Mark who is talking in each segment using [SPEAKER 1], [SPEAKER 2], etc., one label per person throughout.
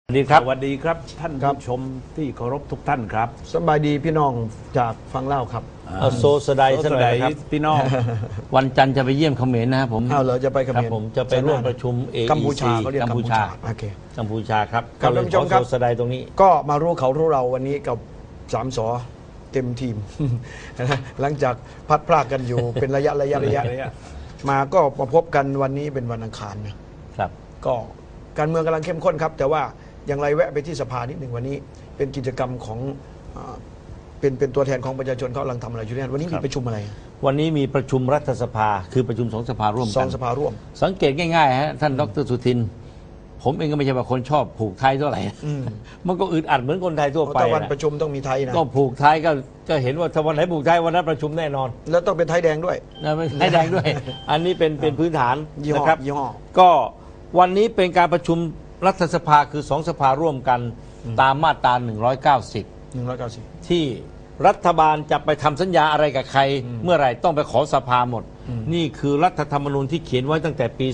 [SPEAKER 1] สวัสดีครับ
[SPEAKER 2] สวัสดีครับท่านผู้ชมที่เคารพทุกท่านครับ
[SPEAKER 3] สบายดีพี่น้องจากฟังเล่าครับ
[SPEAKER 1] โซสไดสักหน่อยนะครับ
[SPEAKER 2] พี่น้อง
[SPEAKER 1] วันจันทร์จะไปเยี่ยมเขมรนะครับผม
[SPEAKER 3] เอาเหรอจะไปเขมร
[SPEAKER 1] ครับผมจะไปร่วมประชุม AEC
[SPEAKER 3] กัมพูชาเขาเรียก
[SPEAKER 1] กัมพูชา
[SPEAKER 3] โอเค
[SPEAKER 1] กัมพูชาครับ
[SPEAKER 3] ครั
[SPEAKER 1] ก็
[SPEAKER 3] บ
[SPEAKER 1] เลย
[SPEAKER 3] ท่านผู้
[SPEAKER 1] ข
[SPEAKER 3] ช
[SPEAKER 1] อ
[SPEAKER 3] มครับ
[SPEAKER 1] โซสไดตรงนี้
[SPEAKER 3] ก็มารู้เขารู้เราวันนี้กับสามสอเต็มทีม หลังจากพัดพรากกันอยู่ เป็นระยะมาก็มาพบกันวันนี้เป็นวันอังคารนะครับ ก็การเมืองกำลังเข้มข้นครับ แต่ว่าอย่างไรแวะไปที่สภานิดหนึ่งวันนี้เป็นกิจกรรมของเป็นตัวแทนของประชาชนเขากำลังทำอะไรอยู่เนี่ยวันนี้มีประชุมอะไร
[SPEAKER 1] วันนี้มีประชุมรัฐสภาคือประชุมสองสภาร่วม
[SPEAKER 3] สอ
[SPEAKER 1] กั
[SPEAKER 3] ง
[SPEAKER 1] น
[SPEAKER 3] สภาร่วม
[SPEAKER 1] สังเกตง่ายๆฮะท่านดรสุทิน ผมเองก็ไม่ใช่ว่าคนชอบผูกไทยเท่าไหร่ มันก็อึดอัดเหมือนคนไทยทั่วไป
[SPEAKER 3] แต่วัน
[SPEAKER 1] นะ
[SPEAKER 3] ประชุมต้องมีไทยนะ
[SPEAKER 1] ก็ผูกไทยก็เห็นว่าถ้าวันไหนผูกไทยวันนั้นประชุมแน่นอน
[SPEAKER 3] แล้วต้องเป็นไทยแดงด้วย
[SPEAKER 1] นะไม่ให้แดงด้วย อันนี้เป็นพื้นฐาน
[SPEAKER 3] ยี่ห้อ
[SPEAKER 1] นะครับ
[SPEAKER 3] ยี่ห้อ
[SPEAKER 1] ก็วันนี้เป็นการประชุมรัฐสภาคือสองสภาร่วมกันตามมาตรา 190 ที่รัฐบาลจะไปทำสัญญาอะไรกับใคร เมื่อไหร่ต้องไปขอสภาหมด นี่คือรัฐธรรมนูญที่เขียนไว้ตั้งแต่ปี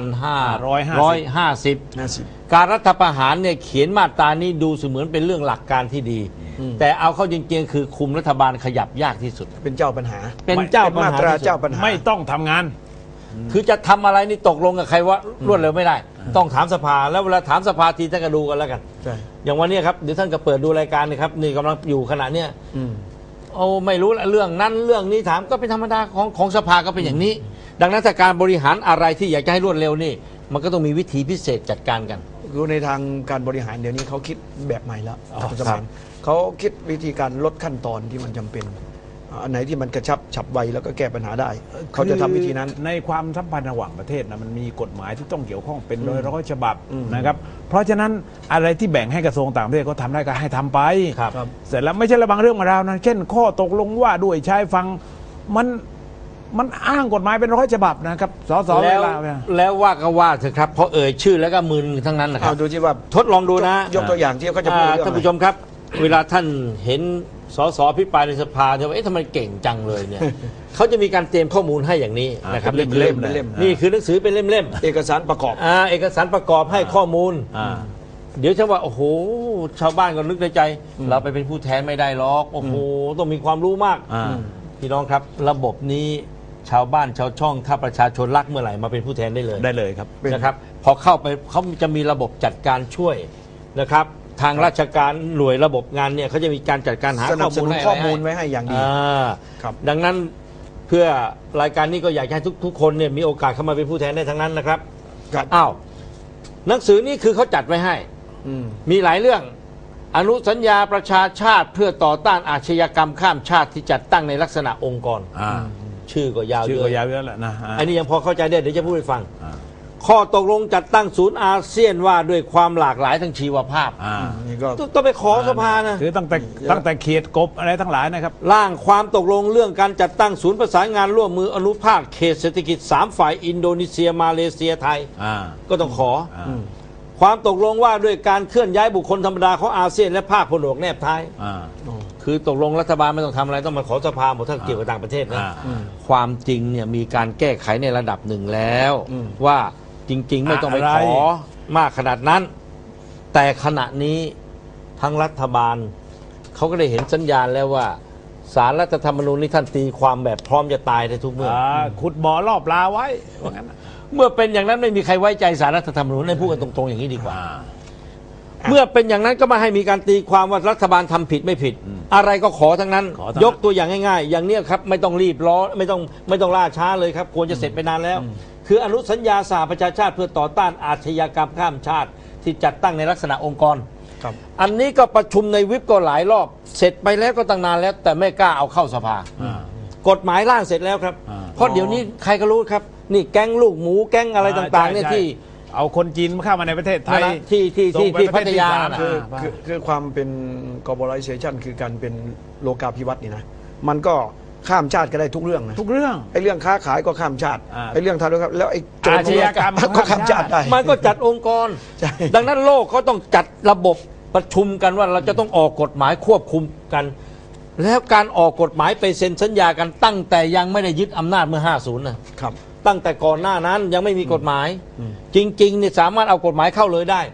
[SPEAKER 1] 2550 การรัฐประหารเนี่ยเขียนมาตรานี้ดูเสมือนเป็นเรื่องหลักการที่ดี แต่เอาเข้าจริงๆคือคุมรัฐบาลขยับยากที่สุด
[SPEAKER 3] เป็นเจ้าปัญหา
[SPEAKER 1] เป็นเจ้าปัญ
[SPEAKER 3] มา
[SPEAKER 1] หา
[SPEAKER 3] ตรา
[SPEAKER 1] ที่สุด
[SPEAKER 3] เจ้าปัญหา
[SPEAKER 2] ไม่ต้องทำงาน
[SPEAKER 1] คือจะทำอะไรนี่ตกลงกับใครว่ารวดเร็วไม่ได้ ต้องถามสภาแล้วเวลาถามสภาทีท่านก็ดูกันแล้วกัน
[SPEAKER 3] ใช่
[SPEAKER 1] อย่างวันนี้ครับเดี๋ยวท่านก็เปิดดูรายการนะครับนี่กำลังอยู่ขณะเนี้ยโอ้ไม่รู้ละเรื่องนั้นเรื่องนี้ถามก็เป็นธรรมดาของสภาก็เป็นอย่างนี้ ดังนั้นถ้าการบริหารอะไรที่อยากจะให้รวดเร็วนี่ มันก็ต้องมีวิธีพิเศษจัดการกัน
[SPEAKER 3] คือในทางการบริหารเดี๋ยวนี้เขาคิดแบบใหม่แล้ว
[SPEAKER 1] อ๋อ
[SPEAKER 3] สมัยเขาคิดวิธีการลดขั้นตอนที่มันจำเป็นอันไหนที่มันกระชับฉับไวแล้วก็แก้ปัญหาได้ เขาจะทำวิธีนั้น
[SPEAKER 2] ในความสัมพันธ์ระหว่างประเทศนะมันมีกฎหมายที่ต้องเกี่ยวข้องเป็นร้อยฉบับนะครับ เพราะฉะนั้นอะไรที่แบ่งให้กระทรวงต่างประเทศเขาทำได้ก็ให้ทำไป
[SPEAKER 1] ครับ
[SPEAKER 2] เสร็จแล้วไม่ใช่ระบางเรื่องมาราวนะเช่น ข้อตกลงว่าด้วยใช้ฟังมันอ้างกฎหมายเป็นร้อยฉบับนะครับสสเว
[SPEAKER 1] แล้ว
[SPEAKER 2] ลาเนี่ย
[SPEAKER 1] แล้วว่าก็ว่าเถอะครับเพราะเอ่ยชื่อแล้วก็มึนทั้งนั้นนะครั
[SPEAKER 3] เอา
[SPEAKER 1] บ
[SPEAKER 3] ดูที่ว่า
[SPEAKER 1] ทดลองดูนะ
[SPEAKER 3] ยกตัวอย่างที่เขาจะพูดเรื่อง
[SPEAKER 1] ท่าน
[SPEAKER 3] อะไร
[SPEAKER 1] ผู้ชมครับ เวลาท่านเห็นสสพิปรายในสภาจะว่าเอ๊ะทำไมเก่งจังเลยเนี่ย เขาจะมีการเตรียมข้อมูลให้อย่างนี้นะครับ
[SPEAKER 2] เป็นเล่มๆ
[SPEAKER 3] เป็นเล่ม
[SPEAKER 1] นี่คือหนังสือเป็นเล่ม
[SPEAKER 3] เอกสารประกอบ
[SPEAKER 1] เอกสารประกอบให้ข้อมูล
[SPEAKER 2] อ่า
[SPEAKER 1] เดี๋ยวจะว่าโอ้โหชาวบ้านก็นึกในใจ เราไปเป็นผู้แทนไม่ได้หรอกโอ้โหต้องมีความรู้มาก
[SPEAKER 2] อ่า
[SPEAKER 1] พี่น้องครับ ระบบนี้ชาวบ้านชาวช่องถ้าประชาชนรักเมื่อไหร่มาเป็นผู้แทนได้เลย
[SPEAKER 2] ได้เลยครับ
[SPEAKER 3] เป็น
[SPEAKER 1] นะครับพอเข้าไปเขาจะมีระบบจัดการช่วยนะครับ ทางราชการหน่วยระบบงานเนี่ยเขาจะมีการจัดการหา
[SPEAKER 3] สนั
[SPEAKER 1] ข้
[SPEAKER 3] บ
[SPEAKER 1] อ
[SPEAKER 3] ส
[SPEAKER 1] มูล
[SPEAKER 3] นุน
[SPEAKER 1] ให้
[SPEAKER 3] ข้อมูลไว้ให้อย่างดี ครับ
[SPEAKER 1] ดังนั้นเพื่อรายการนี้ก็อยากให้ทุกคนเนี่ยมีโอกาสเข้ามาเป็นผู้แทนได้ทั้งนั้นนะครับ
[SPEAKER 3] ครับ
[SPEAKER 1] อ้าวหนังสือนี้คือเขาจัดไว้ให้ มีหลายเรื่องอนุสัญญาประชาชาติเพื่อต่อต้านอาชญากรรมข้ามชาติที่จัดตั้งในลักษณะองค์กร ชื่อก็ยาว
[SPEAKER 2] ชื่อ
[SPEAKER 1] เย
[SPEAKER 2] ก็
[SPEAKER 1] อะ
[SPEAKER 2] ยาวเยอะแหละนะ
[SPEAKER 1] อันนี้ยังพอเข้าใจได้เดี๋ยวจะพูดให้ฟัง
[SPEAKER 2] อ่า
[SPEAKER 1] ข้อตกลงจัดตั้งศูนย์อาเซียนว่าด้วยความหลากหลายทางชีวภาพ
[SPEAKER 3] นี่ก็
[SPEAKER 1] ต้องไปขอสภานะ
[SPEAKER 2] คือตั้งแต่เขตกบอะไรทั้งหลายนะครับ
[SPEAKER 1] ร่างความตกลงเรื่องการจัดตั้งศูนย์ประสานงานร่วมมืออนุภาคเขตเศรษฐกิจ3ฝ่ายอินโดนีเซียมาเลเซียไทย ก็ต้องขอความตกลงว่าด้วยการเคลื่อนย้ายบุคคลธรรมดาของอาเซียนและภาคผนวกแนบท้ายคือตกลงรัฐบาลไม่ต้องทำอะไรต้องมาขอสภาหมดถ้าเกี่ยวกับต่างประเทศนะความจริงเนี่ยมีการแก้ไขในระดับหนึ่งแล้ว ว่าจริง ๆ ไม่ต้องไปขอมากขนาดนั้น แต่ขณะนี้ทั้งรัฐบาลเขาก็ได้เห็นสัญญาณแล้วว่าศาลรัฐธรรมนูญนี่ท่านตีความแบบพร้อมจะตายได้ทุกเมื่อ
[SPEAKER 2] ขุดบ่อรอบลาไว้ว่างั้นนะ
[SPEAKER 1] เมื่อเป็นอย่างนั้นไม่มีใครไว้ใจศาลรัฐธรรมนูญให้พูดกันตรงๆอย่างนี้ดีกว่า เมื่อเป็นอย่างนั้นก็มาให้มีการตีความว่ารัฐบาลทำผิดไม่ผิด อะไรก็ขอทั้งนั้น ยกตัวอย่างง่ายๆ อย่างเนี้ยครับไม่ต้องรีบร้อนไม่ต้องล่าช้าเลยครับควรจะเสร็จไปนานแล้ว คืออนุสัญญาสหประชาชาติเพื่อต่อต้านอาชญากรรมข้ามชาติที่จัดตั้งในลักษณะองค์กร
[SPEAKER 3] ครับ
[SPEAKER 1] อันนี้ก็ประชุมในวิปก็หลายรอบเสร็จไปแล้วก็ตั้งนานแล้ว แต่ไม่กล้าเอาเข้าสภา กฎหมายร่างเสร็จแล้วครับ เพราะเดี๋ยวนี้ใครก็รู้ครับนี่แก๊งลูกหมูแก๊งอะไรต่างๆเนี่ยที่
[SPEAKER 2] เอาคนจีนเข้ามาในประเทศไทย
[SPEAKER 1] ที่พัทยาน่ะ
[SPEAKER 3] คือความเป็น globalization คือการเป็นโลกาภิวัตน์นี่นะมันก็ข้ามชาติก็ได้ทุกเรื่องนะ
[SPEAKER 2] ทุกเรื่อง
[SPEAKER 3] ไอ้เรื่องค้าขายก็ข้ามชาติ
[SPEAKER 2] อ่า
[SPEAKER 3] ไอ้เรื่องทารุณกรรมแล้วไอ้โจร
[SPEAKER 2] อาชญากรรม
[SPEAKER 3] ก็ข้ามชาติได้
[SPEAKER 1] มันก็จัดองค์กร
[SPEAKER 3] ใช่
[SPEAKER 1] ดังนั้นโลกเขาต้องจัดระบบประชุมกันว่าเราจะต้องออกกฎหมายควบคุมกัน แล้วการออกกฎหมายไปเซ็นสัญญากันตั้งแต่ยังไม่ได้ยึดอำนาจเมื่อ 50 นะครับ ตั้งแต่ก่อนหน้านั้นยังไม่มีกฎหมาย จริงๆเนี่ยสามารถเอากฎหมายเข้าเลยได้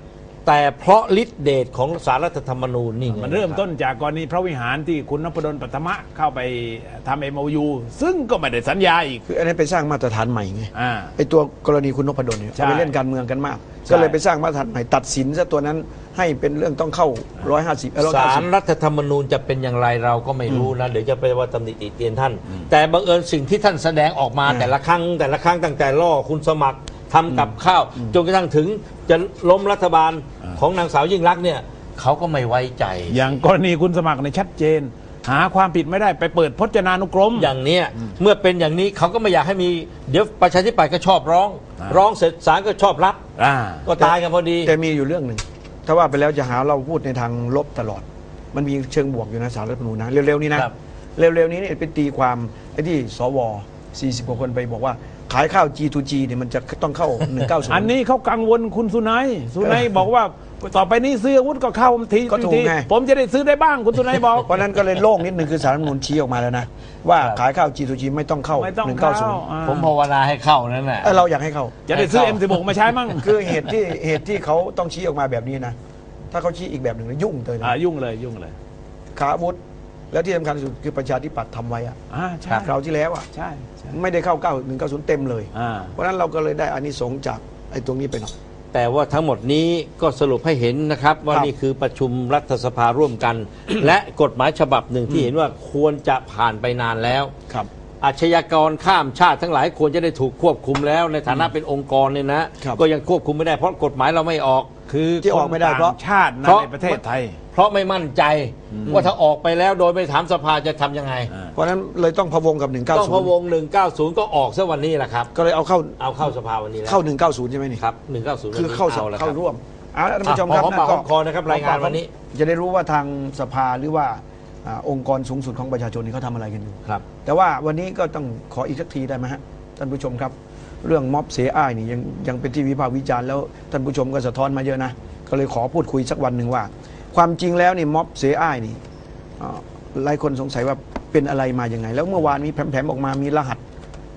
[SPEAKER 1] แต่เพราะฤทธิเดชของศาลรัฐธรรมนูญนี่ไง
[SPEAKER 2] มันเริ่มต้นจากกรณีพระวิหารที่คุณนพดลปัทมะเข้าไปทำ MOU ซึ่งก็ไม่ได้สัญญาอีก
[SPEAKER 3] คืออันนี้ไปสร้างมาตรฐานใหม่ไง
[SPEAKER 2] อ่า
[SPEAKER 3] ไอ้ตัวกรณีคุณนพดลเนี่ย
[SPEAKER 2] ใช่
[SPEAKER 3] เอาไปเล่นการเมืองกันมาก
[SPEAKER 2] ใช่
[SPEAKER 3] ก็เลยไปสร้างมาตรฐานใหม่ตัดสินซะตัวนั้นให้เป็นเรื่องต้องเข้า150
[SPEAKER 1] ศาลรัฐธรรมนูญจะเป็นอย่างไรเราก็ไม่รู้นะเดี๋ยวจะไปว่าตำหนิติเตียนท่าน แต่บังเอิญสิ่งที่ท่านแสดงออกมาแต่ละครั้งตั้งแต่ล่อคุณสมัครทำกับข้าวจนกระทั่งถึงจะล้มรัฐบาลของนางสาวยิ่งลักษณ์เนี่ยเขาก็ไม่ไว้ใจ
[SPEAKER 2] อย่างกรณีคุณสมัครในยชัดเจน หาความผิดไม่ได้ไปเปิดพจนานุกรม
[SPEAKER 1] อย่างเนี้ยเมื่อเป็นอย่างนี้เขาก็ไม่อยากให้มีเดี๋ยวประชาธิปัตย์ก็ชอบร้อง ร้องเสร็จศาลก็ชอบรับ
[SPEAKER 2] อ่า
[SPEAKER 1] ก็ตายกันพอดี
[SPEAKER 3] แต่มีอยู่เรื่องหนึ่งถ้าว่าไปแล้วจะหาเราพูดในทางลบตลอด มันมีเชิงบวกอยู่นะสารรัฐธรรมนูญนะเร็วๆนี้นะครับ เร็วๆนี้เนี่ยเป็นตีความไอ้ที่สว40 กว่าคนไปบอกว่าขายข้าว G2G เนี่ยมันจะต้องเข้า 190
[SPEAKER 2] อันนี้เขากังวลคุณสุนัยบอกว่าต่อไปนี้ซื้ออาวุธก็เข้าที
[SPEAKER 3] ก็ถูกไง
[SPEAKER 2] ผมจะได้ซื้อได้บ้างคุณสุนัยบอก
[SPEAKER 3] เพราะนั้นก็เลยโล่งนิดนึงคือสารรัฐธรรมนูญชี้ออกมาแล้วนะว่าขายข้าว G2G ไม่ต้องเข้า
[SPEAKER 2] ไม่ต้องเข้า
[SPEAKER 3] 190
[SPEAKER 1] ผมภาวนาให้เข้านั่นแหละ
[SPEAKER 3] เราอยากให้เข้า
[SPEAKER 2] จะได้ซื้อ M16 มาใช้มั่ง
[SPEAKER 3] คือเหตุที่เขาต้องชี้ออกมาแบบนี้นะถ้าเขาชี้อีกแบบหนึ่งนะยุ่งเลยนะ
[SPEAKER 2] ยุ่งเลย
[SPEAKER 3] ขาอาวุธแล้วที่สำคัญที่สุดคือประชาธิปัตย์ทำไว้อะ
[SPEAKER 2] ใช่
[SPEAKER 3] คราวที่แล้วอะ
[SPEAKER 2] ใช่
[SPEAKER 3] ไม่ได้เข้า190เต็มเลย เพราะฉะนั้นเราก็เลยได้อานิสงส์จากไอ้ตรงนี้ไปหน่อย
[SPEAKER 1] แต่ว่าทั้งหมดนี้ก็สรุปให้เห็นนะครับว่า
[SPEAKER 3] ครับ
[SPEAKER 1] นี่คือประชุมรัฐสภาร่วมกัน และกฎหมายฉบับหนึ่งที่เห็นว่าควรจะผ่านไปนานแล้ว
[SPEAKER 3] ครับ
[SPEAKER 1] อาชญากรข้ามชาติทั้งหลายควรจะได้ถูกควบคุมแล้วในฐานะเป็นองค์กรเนี่ยนะครับ ก็ยังควบคุมไม่ได้เพราะกฎหมายเราไม่ออก
[SPEAKER 2] คือ
[SPEAKER 3] ที่ออกไม่ได้เพราะ
[SPEAKER 2] คนต่างชาตินะในประเทศไทย
[SPEAKER 1] เพราะไม่มั่นใจว่าถ้าออกไปแล้วโดยไม่ถามสภาจะทำยังไง
[SPEAKER 3] เพราะฉะนั้นเลยต้องพะวงกับ
[SPEAKER 1] ต้องพะวง190 ก็ออกซะวันนี้แหละครับ
[SPEAKER 3] 190ก็เลยเอาเข้า
[SPEAKER 1] สภาวันนี้แล้ว
[SPEAKER 3] เข้า190ใช่ไหมนี่
[SPEAKER 1] ครับ190
[SPEAKER 3] คือเข้า
[SPEAKER 1] แล้ว
[SPEAKER 3] เข้าร่วมเอาละท่านผู้ชมครับ
[SPEAKER 1] หอมปากหอมคอนะครับรายงานวันนี้
[SPEAKER 3] จะได้รู้ว่าทางสภาหรือว่าองค์กรสูงสุดของประชาชนนี่เขาทำอะไรกันอยู่
[SPEAKER 1] ครับ
[SPEAKER 3] แต่ว่าวันนี้ก็ต้องขออีกสักทีได้ไหมฮะท่านผู้ชมครับ เรื่องม็อบเสียอ้ายนี่ยังเป็นที่วิพากษ์วิจารณ์แล้วท่านผู้ชมก็สะท้อนมาเยอะนะก็เลยขอพูดคุยสักวันหนึ่งว่า ความจริงแล้วนี่ม็อบเสียอ้ายนี่หลายคนสงสัยว่าเป็นอะไรมาอย่างไง แล้วเมื่อวานมีแผ่มๆออกมามีรหัส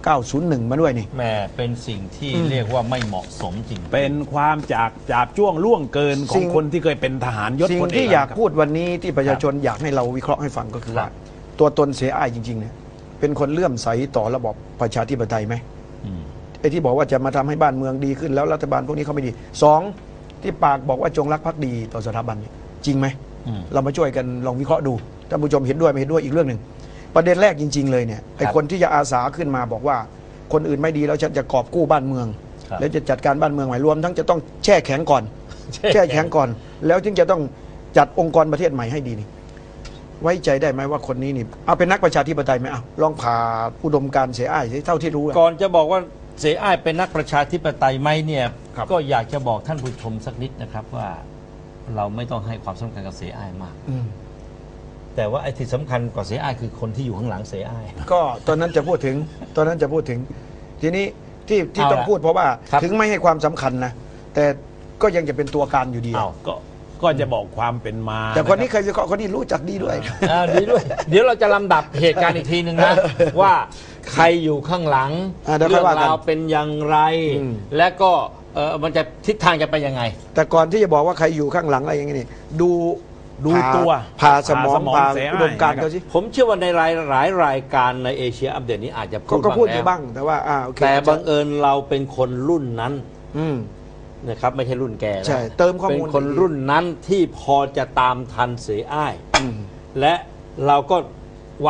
[SPEAKER 3] 901 มาด้วยนี่
[SPEAKER 1] แหม่เป็นสิ่งที่เรียกว่าไม่เหมาะสมจริง
[SPEAKER 2] เป็นความจาบจ้วงล่วงเกินข
[SPEAKER 3] สิ่
[SPEAKER 2] อง
[SPEAKER 3] ง
[SPEAKER 2] คนที่เคยเป็นทหารยศ
[SPEAKER 3] สิ่ง
[SPEAKER 2] พลเ
[SPEAKER 3] ที่อยาก
[SPEAKER 2] ครับ
[SPEAKER 3] พูดวันนี้ที่ประชาชนอยากให้เราวิเคราะห์ให้ฟังก็คือว่า
[SPEAKER 1] ครับ
[SPEAKER 3] ตัวตนเสียอ้ายจริงๆเนี่ยเป็นคนเลื่อมใสต่อระบอบประชาธิปไตยไหมไอ้ที่บอกว่าจะมาทำให้บ้านเมืองดีขึ้นแล้วรัฐบาลพวกนี้เขาไม่ดีสองที่ปากบอกว่าจงรักภักดีต่อสถาบันเนี่ยจริงไหมเรามาช่วยกันลองวิเคราะห์ดูท่านผู้ชมเห็นด้วยไม่เห็นด้วยอีกเรื่องหนึ่งประเด็นแรกจริงๆเลยเนี่ยไอ้คนที่จะอาสาขึ้นมาบอกว่าคนอื่นไม่ดีแล้วฉันจะกอบกู้บ้านเมือง
[SPEAKER 1] ครับ
[SPEAKER 3] แล้วจะจัดการบ้านเมืองใหม่รวมทั้งจะต้องแช่แข็งก่อน แช่แข็งก่อน แล้วถึงจะต้องจัดองค์กรประเทศใหม่ให้ดีนี่ไว้ใจได้ไหมว่าคนนี้นี่เอาเป็นนักประชาธิปไตยไหมเอาลองผ่าอุดมการณ์เสียอ้ายสิเท่าที่รู้อะ
[SPEAKER 1] ก่อนจะบอกว่าเสียอ้ายเป็นนักประชาธิปไตยไหมเนี่ย
[SPEAKER 3] ครับ
[SPEAKER 1] ก็อยากจะบอกท่านผู้ชมสักนิดนะครับว่าเราไม่ต้องให้ความสำคัญกับเสียอ้ายมาก
[SPEAKER 3] อืม
[SPEAKER 1] แต่ว่าไอ้ที่สำคัญกว่าเสียอ้ายคือคนที่อยู่ข้างหลังเสียอ้าย
[SPEAKER 3] ก็ตอนนั้นจะพูดถึงทีนี้ที่
[SPEAKER 1] เอา
[SPEAKER 3] ต้อง
[SPEAKER 1] ละ
[SPEAKER 3] พูดเพราะว่า
[SPEAKER 1] ครับ
[SPEAKER 3] ถึงไม่ให้ความสำคัญนะแต่ก็ยังจะเป็นตัวการอยู่ดีอะ
[SPEAKER 1] อ้าว
[SPEAKER 2] ก็จะบอกความเป็นมา
[SPEAKER 3] แต่คนนี้
[SPEAKER 2] ะ
[SPEAKER 3] เคยวิเคราะห์คนนี้รู้จักดีด้วย
[SPEAKER 1] ดีด้วย เดี๋ยวเราจะลำดับเหตุการณ์อีกทีหนึ่งนะ ว่าใครอยู่ข้างหลัง
[SPEAKER 3] เดี๋ยวค่
[SPEAKER 1] เรื่
[SPEAKER 3] อ
[SPEAKER 1] อย ง
[SPEAKER 3] ว่ากัน
[SPEAKER 1] ราวเป็นอย่างไร
[SPEAKER 3] อืม
[SPEAKER 1] และก็มันจะทิศทางจะไปยังไง
[SPEAKER 3] แต่ก่อนที่จะบอกว่าใครอยู่ข้างหลังอะไรอย่างนี้นี่ดู
[SPEAKER 2] ดูตัว
[SPEAKER 3] ผ่าสมอง
[SPEAKER 2] ผ่า
[SPEAKER 3] ผ่า
[SPEAKER 2] เสียอ้าย
[SPEAKER 3] อุดมการณ์เขาสิ
[SPEAKER 1] ผมเชื่อว่าในหลายรายการในเอเชียอัปเดตนี้อาจจะพูด
[SPEAKER 3] ก็พูดอยู่
[SPEAKER 1] แล้ว
[SPEAKER 3] บ้างแต่ว่าโอเค
[SPEAKER 1] แต่บังเอิญเราเป็นคนรุ่นนั้น
[SPEAKER 3] อืม
[SPEAKER 1] นะครับไม่ใช่รุ่นแกนะ
[SPEAKER 3] ใช่เติมข้อมูล
[SPEAKER 1] เป็นคนรุ่นนั้นที่พอจะตามทันเสียอ้าย
[SPEAKER 3] อืม
[SPEAKER 1] และเราก็วัน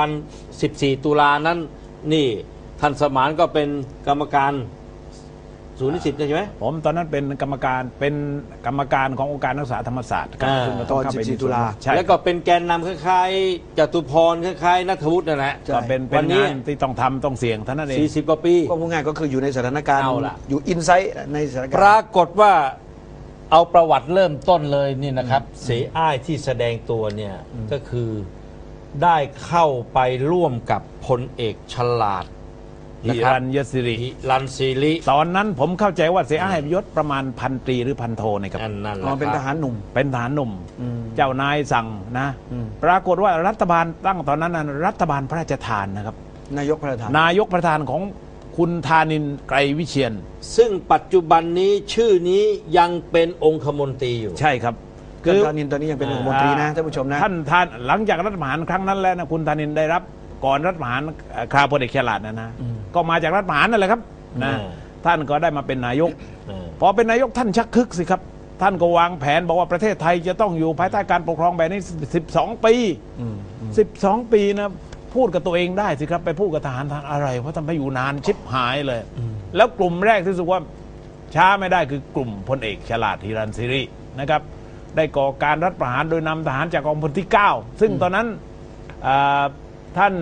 [SPEAKER 1] 14 ตุลานั้นนี่ท่านสมานก็เป็นกรรมการศูนย์นิสิตใช่ไหม
[SPEAKER 2] ผมตอนนั้นเป็นกรรมการขององค์การนักศึกษาธรรมศาสตร์ครับ
[SPEAKER 1] อ่า
[SPEAKER 2] ซึ่งก็ต้องเข้าไป
[SPEAKER 3] ตอน14
[SPEAKER 2] มีส่วน
[SPEAKER 3] ตุลา
[SPEAKER 2] ใช่
[SPEAKER 1] แล้วก็เป็นแกนนำคล้ายๆจตุพรคล้ายๆนัทวุฒินั่นแหละ
[SPEAKER 3] ใช่
[SPEAKER 2] ก็เป็น
[SPEAKER 1] วันนี้
[SPEAKER 2] งานที่ต้องทำต้องเสี่ยงเท่านั้นเอง
[SPEAKER 1] 40 กว่าปี
[SPEAKER 3] ก็พูดง่ายก็คืออยู่ในสถานการณ์
[SPEAKER 1] เอาล่ะ
[SPEAKER 3] อยู่อินไซต์ในสถาน
[SPEAKER 1] ป
[SPEAKER 3] การณ์
[SPEAKER 1] รากฏว่าเอาประวัติเริ่มต้นเลยนี่นะครับ เสียอ้ายที่แสดงตัวเนี่ยก็คือได้เข้าไปร่วมกับพลเอกฉลาด
[SPEAKER 2] ฮิรัญยศิริ
[SPEAKER 1] ฮิรัญศิริ
[SPEAKER 2] ตอนนั้นผมเข้าใจว่าเสียอ้ายยศประมาณพันตรีหรือพันโทนะครับ
[SPEAKER 1] อันนั้นแห
[SPEAKER 3] อ๋อ
[SPEAKER 1] ละ
[SPEAKER 3] เป็น
[SPEAKER 1] ค
[SPEAKER 3] ท
[SPEAKER 1] รับ
[SPEAKER 3] หารหนุ่ม
[SPEAKER 2] เป็นทหารหนุ่ม
[SPEAKER 3] อืม
[SPEAKER 2] เจ้านายสั่งนะ
[SPEAKER 3] อืม
[SPEAKER 2] ปรากฏว่ารัฐบาลตั้งตอนนั้นนะรัฐบาลพระราชทานนะครับ
[SPEAKER 3] นายกพระราชทาน
[SPEAKER 2] นายกประธานของคุณธานินทร์ไกรวิเชียร
[SPEAKER 1] ซึ่งปัจจุบันนี้ชื่อนี้ยังเป็นองคมนตรีอยู่
[SPEAKER 2] ใช่ครับ
[SPEAKER 3] คือธานินทร์ตอนนี้ยังเป็นองคมนตรีนะท่านผู้ชมนะ
[SPEAKER 2] ท่านหลังจากรัฐประหารครั้งนั้นแล้วนะคุณธานินทร์ได้รับก่อนรัฐประหารคราวพลเอกฉลาดนะก็มาจากรัฐประหารนั่นแหละครับนะท่านก็ได้มาเป็นนายกพอเป็นนายกท่านชักคึกสิครับท่านก็วางแผนบอกว่าประเทศไทยจะต้องอยู่ภายใต้การปกครองแบบนี้12 ปี12 ปีนะพูดกับตัวเองได้สิครับไปพูดกับทหารอะไรเพราะทำให้อยู่นานชิบหายเลยแล้วกลุ่มแรกที่รู้สึกว่าช้าไม่ได้คือกลุ่มพลเอกฉลาดฮิรัญศิรินะครับได้ก่อการรัฐประหารโดยนำทหารจากกองพลที่ 9ซึ่งตอนนั้นท่าน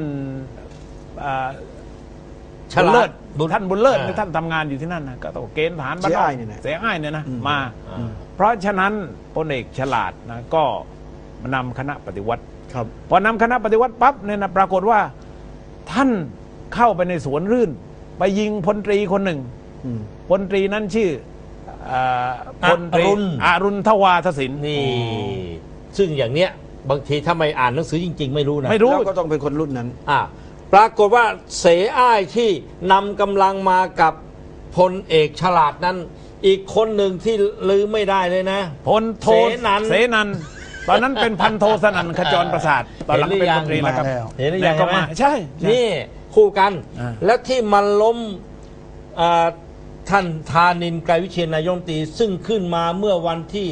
[SPEAKER 1] ฉลาด
[SPEAKER 2] ท่านบุญเลิศท่านทำงานอยู่ที่นั่นนะก็ต้องเกณฑ์ทหารบ้านนอกเสียอ้ายเนี่ยนะมาเพราะฉะนั้นพลเอกฉลาดนะก็นำคณะปฏิวัติพอนำคณะปฏิวัติปั๊บเนี่ยนะปรากฏว่าท่านเข้าไปในสวนรื่นไปยิงพลตรีคนหนึ่งพลตรีนั้นชื่อพลตรีอรุณทวาทศิลป์
[SPEAKER 1] นี่ซึ่งอย่างเนี้ยบางทีถ้าไม่อ่านหนังสือจริงๆไม่รู้นะ
[SPEAKER 3] ไม่รู้ก็ต้องเป็นคนรุ่นนั้น
[SPEAKER 1] ปรากฏว่าเสอ้ายที่นำกำลังมากับพลเอกฉลาดนั้นอีกคนหนึ่งที่ลืมไม่ได้เลยนะ
[SPEAKER 2] พลโทเสนันตอนนั้นเป็นพันโทสนั่นขจรประสาทตอนหลังเป็นพลตรีแล้วครับ
[SPEAKER 1] เห็นหรือยังก็มา
[SPEAKER 2] ใช่
[SPEAKER 1] นี่คู่กันแล้วที่มันล้มท่านธานินทร์ไกรวิเชียรนายกรัฐมนตรีซึ่งขึ้นมาเมื่อวันที่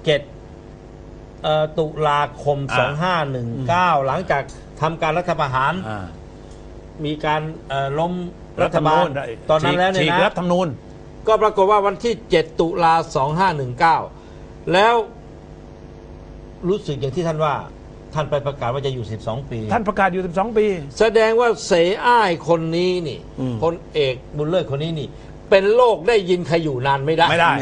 [SPEAKER 1] 7 ตุลาคม 2519 หลังจากทำการรัฐประหารมีการล้มรัฐบาลตอนนั้นแล้วเนี่ยนะ
[SPEAKER 2] รัฐธรรมนูญ
[SPEAKER 1] ก็ปรากฏว่าวันที่7 ตุลา 2519 แล้วรู้สึกอย่างที่ท่านว่าท่านไปประกาศว่าจะอยู่12 ปี
[SPEAKER 2] ท่านประกาศอยู่12 ปี
[SPEAKER 1] แสดงว่าเสอ้ายคนนี้นี่พลเอกบุญเลิศคนนี้นี่เป็นโรคได้ยินใครอยู่นานไม่ได้
[SPEAKER 2] ไม่ได้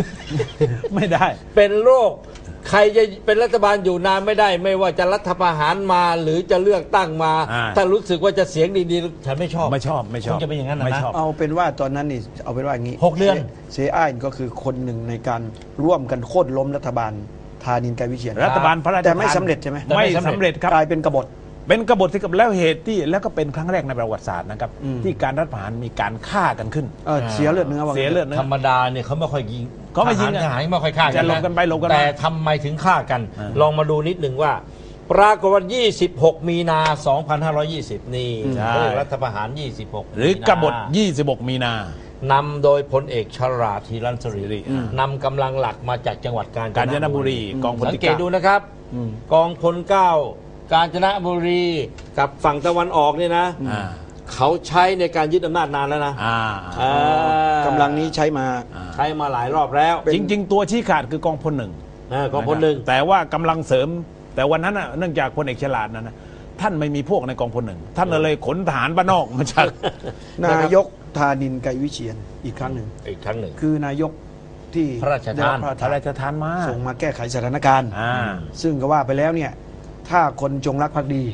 [SPEAKER 1] เป็นโรคใครจะเป็นรัฐบาลอยู่นานไม่ได้ไม่ว่าจะรัฐประหารมาหรือจะเลือกตั้งมาถ้ารู้สึกว่าจะเสียงดีๆฉันไม่ชอบคงจะเป็นอย่างนั้นนะ
[SPEAKER 3] เอาเป็นว่าตอนนั้นนี่เอาเป็นว่าอย่างนี้
[SPEAKER 1] 6 เดือน
[SPEAKER 3] เสอ้ายก็คือคนหนึ่งในการร่วมกันโค่นล้มรัฐบาลธานินทร์ไกรวิเชียร
[SPEAKER 2] รัฐบาลพระราชทาน
[SPEAKER 3] แต่ไม่สำเร็จใช่ไหม
[SPEAKER 2] ไม่สำเร็จครับ
[SPEAKER 3] กลายเป็นกบฏ
[SPEAKER 2] ที่กับแล้วเหตุที่แล้วก็เป็นครั้งแรกในประวัติศาสตร์นะครับที่การรัฐประหารมีการฆ่ากันขึ้น
[SPEAKER 3] เสียเลือดเนื้
[SPEAKER 2] อ
[SPEAKER 1] ธรรมดาเนี่ยเขาไม่ค่อยยิง
[SPEAKER 2] เขาไม่ยิง
[SPEAKER 1] ทหารไม่ค่อยฆ่ากัน
[SPEAKER 2] นะ
[SPEAKER 1] แต่ทำไมถึงฆ่ากันลองมาดูนิดหนึ่งว่าปรากฏว่า26 มีนา 2520 นี่รัฐประหาร26
[SPEAKER 2] หรือกบฏ26 มีนาน
[SPEAKER 1] ำโดยพลเอกฉลาดฮิรัญศิรินำกำลังหลักมาจากจังหวัดกาญจนบุรี
[SPEAKER 2] กองพล
[SPEAKER 1] สังเกตดูนะครับกองพล 9กาญจนบุรีกับฝั่งตะวันออกเนี่ยนะเขาใช้ในการยึดอำนาจนานแล้วนะ
[SPEAKER 3] กำลังนี้ใช้
[SPEAKER 1] มาหลายรอบแล้ว
[SPEAKER 2] จริงๆตัวชี้ขาดคือกองพล 1
[SPEAKER 1] กองพล 1
[SPEAKER 2] แต่ว่ากำลังเสริมแต่วันนั้นเนื่องจากพลเอกฉลาดนะท่านไม่มีพวกในกองพล 1ท่านเลยขนทหารบ้านนอกมาจาก
[SPEAKER 3] นายกธานินทร์ไกรวิเชียรอีกครั้งหนึ่งคือนายกที่
[SPEAKER 1] พระราชทาน
[SPEAKER 2] มา
[SPEAKER 3] ส่งมาแก้ไขสถานการณ์ซึ่งก็ว่าไปแล้วเนี่ยถ้าคนจงรักภักดี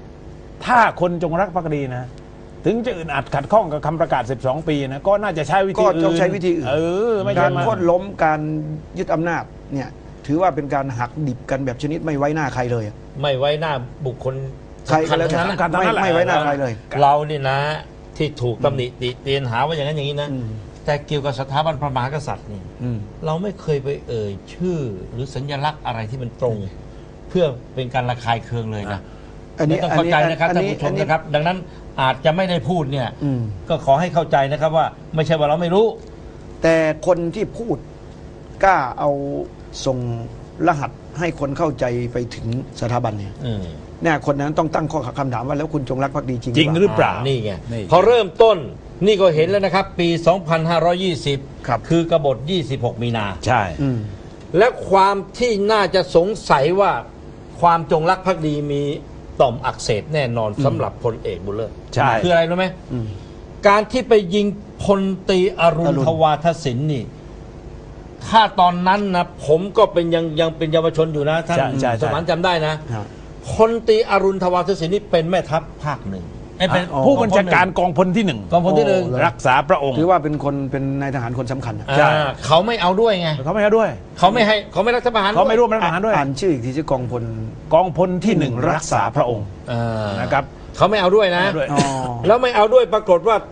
[SPEAKER 2] นะถึงจะอึดอัดขัดข้องกับคำประกาศ12 ปีนะก็น่าจะใช้วิธีอื่นก็
[SPEAKER 3] ต้องใช้วิธีอื่น
[SPEAKER 2] ไม่
[SPEAKER 3] การโค่นล้มการยึดอำนาจเนี่ยถือว่าเป็นการหักดิบกันแบบชนิดไม่ไว้หน้าใครเลย
[SPEAKER 1] ไม่ไว้หน้าบุคคล
[SPEAKER 3] ใครก็แล้วไม่ไว้หน้าใครเลย
[SPEAKER 1] เรานี่นะที่ถูกตำหนิติเตียนหาว่าอย่างนั้นอย่างนี้นะแต่เกี่ยวกับสถาบันพระมหากษัตริย์นี่เราไม่เคยไปเอ่ยชื่อหรือสัญลักษณ์อะไรที่มันตรงเพื่อเป็นการระคายเคืองเลยนะอันนี้ต้องเข้าใจนะครับท่านผู้ชมนะครับดังนั้นอาจจะไม่ได้พูดเนี่ยก็ขอให้เข้าใจนะครับว่าไม่ใช่ว่าเราไม่รู้
[SPEAKER 3] แต่คนที่พูดกล้าเอาส่งรหัสให้คนเข้าใจไปถึงสถาบันเนี่ยคนนั้นต้องตั้งข้อคำถามว่าแล้วคุณจงรักภักดีจริง
[SPEAKER 2] หรือเปล่า
[SPEAKER 1] นี่ไงพอเริ่มต้นนี่ก็เห็นแล้วนะครับปี 2520 คือกบฏ26 มีนา
[SPEAKER 2] ใช่
[SPEAKER 1] และความที่น่าจะสงสัยว่าความจงรักภักดีมีต่อมอักเสบแน่นอนสำหรับพลเอกบุญเลิศคืออะไรรู้ไหมการที่ไปยิงพลตรีอรุณทวาทศิลป์นี่ถ้าตอนนั้นนะผมก็เป็นยังเป็นเยาวชนอยู่นะท่านสมานจำได้นะพลตรีอรุณทวาทศิลป์นี่เป็นแม่ทัพภาค 1
[SPEAKER 2] เป็นผู้บัญชาการกองพลที่ 1
[SPEAKER 1] กองพลที่ 1
[SPEAKER 2] รักษาพระองค์
[SPEAKER 3] ถือว่าเป็นนายทหารคนสำคัญ
[SPEAKER 1] เขาไม่เอาด้วยไง
[SPEAKER 2] เขาไม่เอาด้วย
[SPEAKER 1] เขาไม่รัฐประหาร
[SPEAKER 2] เขาไม่ร่วมรัฐประหารด้วย
[SPEAKER 3] อ่านชื่ออีกทีชื่อกองพล
[SPEAKER 2] ที่ 1รักษาพระองค์นะครับ
[SPEAKER 1] เขาไม่เอาด้วยนะแล้วไม่เอาด้วยปรากฏว่า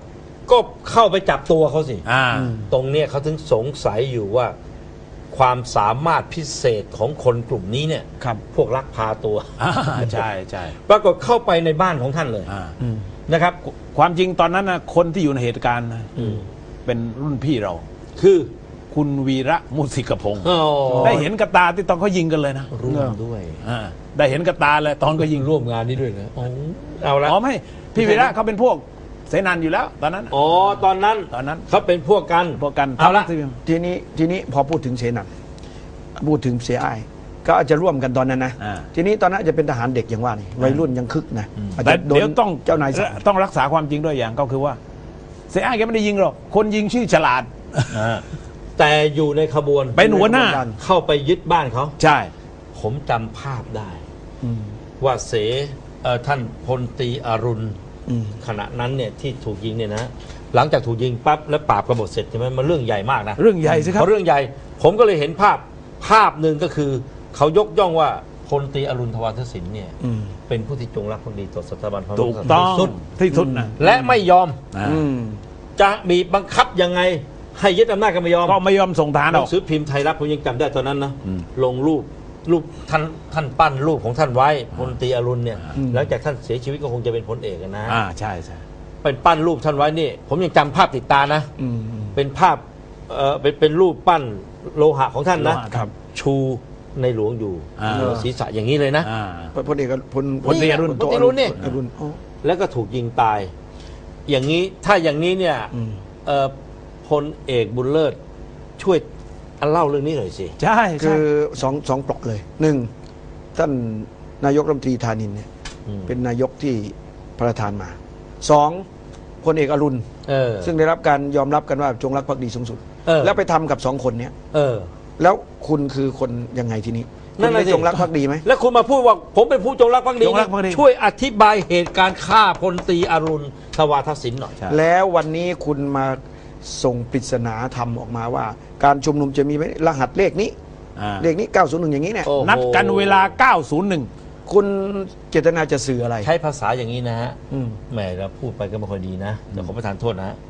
[SPEAKER 1] ก็เข้าไปจับตัวเขาสิ
[SPEAKER 2] อ่า
[SPEAKER 1] ตรงเนี้ยเขาถึงสงสัยอยู่ว่าความสามารถพิเศษของคนกลุ่มนี้เนี่ย
[SPEAKER 3] ครับ
[SPEAKER 1] พวกลักพาตัว
[SPEAKER 2] ใช่ใช่
[SPEAKER 1] ปรากฏเข้าไปในบ้านของท่านเลย
[SPEAKER 2] อ่า
[SPEAKER 1] นะครับ
[SPEAKER 2] ความจริงตอนนั้นนะคนที่อยู่ในเหตุการณ์นะเป็นรุ่นพี่เรา
[SPEAKER 1] คือ
[SPEAKER 2] คุณวีระมุสิกพงศ์
[SPEAKER 1] อ๋อ
[SPEAKER 2] ได้เห็นกระตาที่ตอนเขายิงกันเลยนะ
[SPEAKER 1] ร่วมด้วย
[SPEAKER 2] ได้เห็นกระตาเลยตอนก็ยิง
[SPEAKER 1] ร่วมงานนี้ด้วยนะเอาละ
[SPEAKER 2] อ๋อไม่พี่วีระเขาเป็นพวกเสนันอยู่แล้ว ตอนนั้น
[SPEAKER 1] อ๋อตอนนั้นเขาเป็นพวกกัน
[SPEAKER 2] พวกกัน
[SPEAKER 1] เอาละ
[SPEAKER 3] ทีนี้พอพูดถึงเสนันพูดถึงเสียอ้ายก็อาจจะร่วมกันตอนนั้นนะ ทีนี้ตอนนั้นอาจจะเป็นทหารเด็กอย่างว่านี่วัยรุ่นยังคึกนะอาจ
[SPEAKER 2] แต่
[SPEAKER 3] จะโด
[SPEAKER 2] เดี๋ย
[SPEAKER 3] น
[SPEAKER 2] วต้อง
[SPEAKER 3] เจ้านายสั่ง
[SPEAKER 2] ต้องรักษาความจริงด้วยอย่างก็คือว่าเสียอ้ายแกไม่ได้ยิงหรอกคนยิงชื่อฉลาด
[SPEAKER 1] แต่อยู่ในขบวน
[SPEAKER 2] เป็นหัวหน้า
[SPEAKER 1] เข้าไปยึดบ้านเขา
[SPEAKER 2] ใช่
[SPEAKER 1] ผมจำภาพได้ว่าท่านพลตรีอรุณขณะนั้นเนี่ยที่ถูกยิงเนี่ยนะหลังจากถูกยิงปั๊บแล้วปราบกบฏเสร็จใช่ไหมมันเรื่องใหญ่มากนะ
[SPEAKER 2] เรื่องใหญ่สิครับ
[SPEAKER 1] เพราะเรื่องใหญ่ผมก็เลยเห็นภาพหนึ่งก็คือเขายกย่องว่าพลตรีอรุณทวารสินเนี่ยเป็นผู้ที่จงรักภักดีต่อสถาบันพระมหากษัตริย์
[SPEAKER 2] ถูกต้อง
[SPEAKER 1] สุด
[SPEAKER 2] ที่สุดนะ
[SPEAKER 1] และไม่ยอม
[SPEAKER 3] อืม
[SPEAKER 1] จะบีบบังคับยังไงให้ยึดอำนาจก็ไม่ยอม
[SPEAKER 2] ก็ไม่ยอมส่งทหาร
[SPEAKER 1] ห
[SPEAKER 2] อ
[SPEAKER 1] นั
[SPEAKER 2] อก
[SPEAKER 1] งสือพิมพ์ไทยรัฐผมยังจำได้ตอนนั้นนะลงรูปท่านปั้นรูปของท่านไว้พลตรีอรุณเนี่ยหลังจากท่านเสียชีวิตก็คงจะเป็นพลเอกนะ
[SPEAKER 2] ใช่ใช่
[SPEAKER 1] เป็นปั้นรูปท่านไว้นี่ผมยังจำภาพติดตานะเป็นภาพเป็นรูปปั้นโลหะของท่านนะ
[SPEAKER 2] โลหะครับ
[SPEAKER 1] ชูในหลวงอยู่เหนือศีรษะอย่างนี้เลยนะ
[SPEAKER 3] พลเอกพล
[SPEAKER 1] นี่
[SPEAKER 3] เอกอรุณ
[SPEAKER 1] พลเอกอรุณเนี่ย
[SPEAKER 3] อรุณอ๋อ
[SPEAKER 1] แล้วก็ถูกยิงตาย อย่างนี้ถ้าอย่างนี้เนี่ยพลเอกบุญเลิศช่วยเล่าเรื่องนี้หน่อยสิ
[SPEAKER 2] ใช่
[SPEAKER 3] คื
[SPEAKER 2] ใช่
[SPEAKER 3] อสองเปราะเลยหนึ่งท่านนายกรัฐมนตรีธานินเนี่ยเป็นนายกที่ประธานมาสองพลเอกอรุณซึ่งได้รับการยอมรับกันว่าจงรักภักดีสูงสุดแล้วไปทำกับสองคนเนี้ยแล้วคุณคือคนยังไงทีนี้คุณได้จงรักภักดีไหม
[SPEAKER 1] แล้วคุณมาพูดว่าผมเป็นผู้จงรักภักดี
[SPEAKER 2] จงรักภักดี
[SPEAKER 1] ช่วยอธิบายเหตุการณ์ฆ่าพลตรีอรุณทวารสินหน่อย
[SPEAKER 3] แล้ววันนี้คุณมาส่งปริศนาธรรมออกมาว่า การชุมนุมจะมีไหมรหัสเลขนี้เลขนี้901อย่างนี้เนี่ย
[SPEAKER 1] โอ้โห
[SPEAKER 2] นัดกันเวลา 9:01
[SPEAKER 3] คุณเจตนาจะสื่ออะไร
[SPEAKER 1] ใช้ภาษาอย่างนี้นะฮะแหมเราพูดไปก็ไม่ค่อยดีนะแต่ขอประทานโทษนะ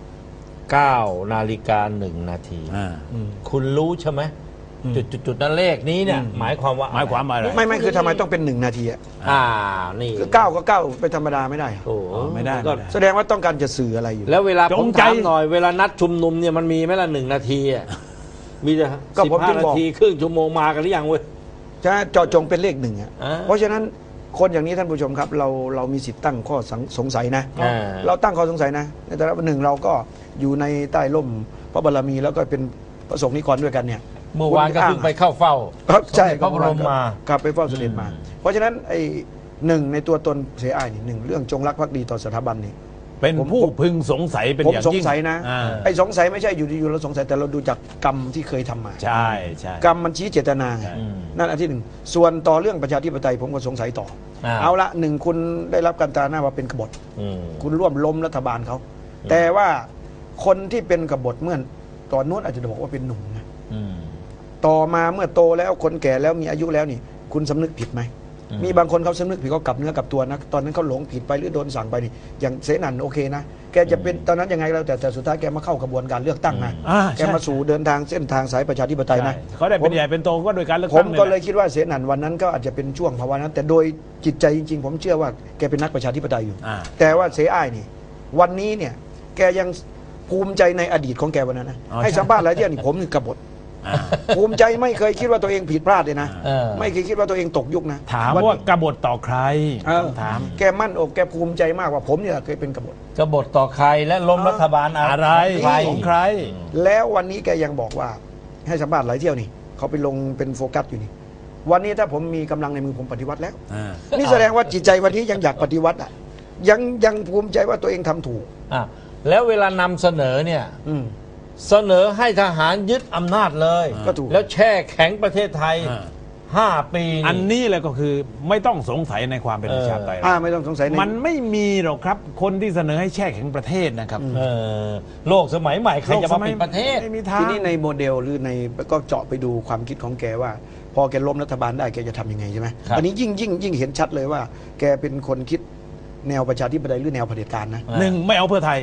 [SPEAKER 1] 9:01 คุณรู้ใช่ไหมจุดนั้นเลขนี้เนี่ยหมายความว่า
[SPEAKER 2] หมายความว่าอะไร
[SPEAKER 3] ไม่คือทำไมต้องเป็น1 นาทีอะ
[SPEAKER 1] นี่
[SPEAKER 3] คือ9ก็9เป็นธรรมดาไม่ได้เหรอ
[SPEAKER 1] โอ้
[SPEAKER 2] ไม่ได้
[SPEAKER 1] ก็
[SPEAKER 3] แสดงว่าต้องการจะสื่ออะไรอยู่
[SPEAKER 1] แล้วเวลา
[SPEAKER 2] จ
[SPEAKER 1] ผ
[SPEAKER 2] ง
[SPEAKER 1] ม
[SPEAKER 2] ใจ
[SPEAKER 1] ถามหน่อยเวลานัดชุมนุมเนี่ยมันมีไหมล่ะ1 นาทีอ่ะมีแต่
[SPEAKER 3] ก็ผมถึง
[SPEAKER 1] 15 นา
[SPEAKER 3] บอก
[SPEAKER 1] ทีครึ่งชั่วโมงมากันหรือยังเว้ย
[SPEAKER 3] จะเจาะจงเป็นเลขหนึ่งอะ
[SPEAKER 1] อ่า
[SPEAKER 3] เพราะฉะนั้นคนอย่างนี้ท่านผู้ชมครับ เรามีสิทธิ์ตั้งข้อสงสัยนะ
[SPEAKER 1] อ่า
[SPEAKER 3] เราตั้งข้อสงสัยนะในแต่ละหนึ่งเราก็อยู่ในใต้ร่มพระบารมีแล้วก็เป็นพระสงฆ์นิกรด้วยกันเนี่ย
[SPEAKER 1] เมื่อวานก็เพิ่งไปเข้าเฝ้า
[SPEAKER 3] ครับใช่
[SPEAKER 1] พระบรมมา
[SPEAKER 3] ครับไปเฝ้าเสด็จมา เพราะฉะนั้นไอ้หนึ่งในตัวตนเสียอ้ายนี่หนึ่งเรื่องจงรักภักดีต่อสถาบันนี่
[SPEAKER 2] เป็นผู้พึงสงสัยเป็น
[SPEAKER 3] ผม
[SPEAKER 2] อย่าง
[SPEAKER 3] สง
[SPEAKER 2] ยิ่ง
[SPEAKER 3] สัยนะ
[SPEAKER 2] อ่า
[SPEAKER 3] ไอ้สงสัยไม่ใช่อยู่ดีๆเราสงสัยแต่เราดูจากกรรมที่เคยทำมา
[SPEAKER 2] ใช่ใช่
[SPEAKER 3] กรรมมันชี้เจตนาไง
[SPEAKER 2] อืม
[SPEAKER 3] นั่นอันที่หนึ่งส่วนต่อเรื่องประชาธิปไตยผมก็สงสัยต่อเอาละหนึ่งคุณได้รับการตราหน้าว่าเป็นกบฏ คุณร่วมล้มรัฐบาลเขาแต่ว่าคนที่เป็นกบฏเมื่อตอนนู้นอาจจะบอกว่าเป็นหนุ่มนะต่อมาเมื่อโตแล้วคนแก่แล้วมีอายุแล้วนี่คุณสำนึกผิดไหมมีบางคนเขาสำนึกผิดเขากลับเนื้อกลับตัวนะตอนนั้นเขาหลงผิดไปหรือโดนสั่งไปนี่อย่างเสนันโอเคนะแกจะเป็นตอนนั้นยังไงแล้วแต่สุดท้ายแกมาเข้ากระบวนการเลือกตั้งนะ แกมาสู่เดินทางเส้นทางสายประชาธิปไตยนะ
[SPEAKER 2] ใช่เขาได้เป็นใหญ่เป็นโตก็โดยการเลือก
[SPEAKER 3] ผ
[SPEAKER 2] ตั้
[SPEAKER 3] ม
[SPEAKER 2] ง
[SPEAKER 3] ก็
[SPEAKER 2] นี่แห
[SPEAKER 3] เล
[SPEAKER 2] ละ
[SPEAKER 3] ยคิดว่าเสนันวันนั้นก็อาจจะเป็นช่วงภาวะนั้นแต่โดยจิตใจจริงๆ ผมเชื่อว่าแกเป็นนักประชาธิปไตยอยู่ แต่ว่าเสอ้ายนี่วันนี้เนี่ยแกยังภูมิใจในอดีตของแกวันนั้นนะให้สัมภาษณ์หลายที่นี่ผมนี่กบฏภูมิใจไม่เคยคิดว่าตัวเองผิดพลาดเลยนะไม่เคยคิดว่าตัวเองตกยุคนะ
[SPEAKER 2] ถามว่ากบฏต่อใคร
[SPEAKER 3] ถามแกมั่นอกแกภูมิใจมากว่าผมเนี่ยเคยเป็นกบฏ
[SPEAKER 1] กบฏต่อใครและล้มรัฐบาล
[SPEAKER 2] อะไร ของใคร
[SPEAKER 3] แล้ววันนี้แกยังบอกว่าให้สัมภาษณ์หลายเที่ยวนี่เขาไปลงเป็นโฟกัสอยู่นี่วันนี้ถ้าผมมีกำลังในมือผมปฏิวัติแล้วนี่แสดงว่าจิตใจวันนี้ยังอยากปฏิวัติอ่ะยังภูมิใจว่าตัวเองทำถูก
[SPEAKER 1] แล้วเวลานำเสนอเนี่ยเสนอให้ทหารยึดอำนาจเลย
[SPEAKER 3] ก็ถูก
[SPEAKER 1] แล้วแช่แข็งประเทศไทย5 ปี
[SPEAKER 2] อันนี้แหละก็คือไม่ต้องสงสัยในความเป็นประชาธิปไตย
[SPEAKER 3] ไม่ต้องสงสัย
[SPEAKER 2] มันไม่มีหรอกครับ คนที่เสนอให้แช่แข็งประเทศนะครับ
[SPEAKER 1] โลกสมัยใหม่ใครจะมาปิดประเทศ
[SPEAKER 2] ไม่มีทาง
[SPEAKER 3] ทีนี้ในโมเดลหรือในก็เจาะไปดูความคิดของแกว่า พอแกล้มรัฐบาลได้แกจะทำยังไงใช่ไหม
[SPEAKER 1] ครับ
[SPEAKER 3] อันนี้ยิ่งเห็นชัดเลยว่า แกเป็นคนคิดแนวประชาธิปไตยหรือแนวเผด็จการนะ
[SPEAKER 2] หนึ่งไม่เอาเพื่อไทย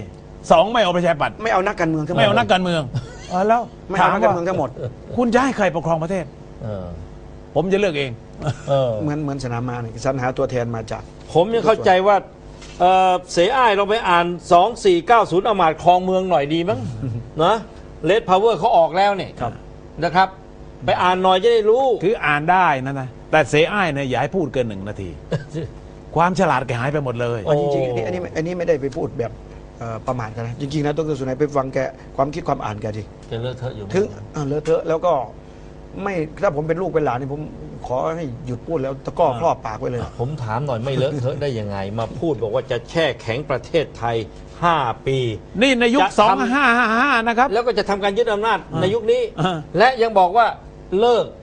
[SPEAKER 2] 2ไม่เอาประชาธิปัตย์
[SPEAKER 3] ไม่เอานักการเมืองทั้งหมด
[SPEAKER 2] ไม่เอานักการเมืองแล้ว
[SPEAKER 3] ไม่เอานักการเมืองทั้งหมด
[SPEAKER 2] คุณจะให้ใครปกครองประเทศผมจะเลือกเอง
[SPEAKER 3] เหมือนสนามม้าเนี่ยสรรหาตัวแทนมาจาก
[SPEAKER 1] ผมยังเข้าใจว่าเสอ้ายเราไปอ่าน 2490 อมาตย์ครองเมืองหน่อยดีมั้ง นะเลดพาวเวอร์เขาออกแล้วเนี่ยนะครับ ไปอ่านหน่อยจะได้รู้
[SPEAKER 2] คืออ่านได้นะแต่เสอ้ายเนี่ยอย่าให้พูดเกิน1 นาที ความฉลาดแกหายไปหมดเลย
[SPEAKER 3] จริงๆอันนี้ไม่ได้ไปพูดแบบประมาทกันนะจริงๆนะดร.สุนัยไปฟังแกความคิดความอ่านแกดิ
[SPEAKER 1] แกเลอะเทอะอยู่
[SPEAKER 3] ถึงเลอะเทอะแล้วก็ไม่ถ้าผมเป็นลูกเป็นหลานนี่ผมขอให้หยุดพูดแล้วตะก้อครอบปากไว้เลย
[SPEAKER 1] ผมถามหน่อยไม่เลอะเทอะได้ยังไง มาพูดบอกว่าจะแช่แข็งประเทศไทย 5 ปี
[SPEAKER 2] นี่ในยุค
[SPEAKER 1] จะทำ
[SPEAKER 2] 2555 นะครับ
[SPEAKER 1] แล้วก็จะทำการยึดอำนาจในยุคนี้ และยังบอกว่าเลิก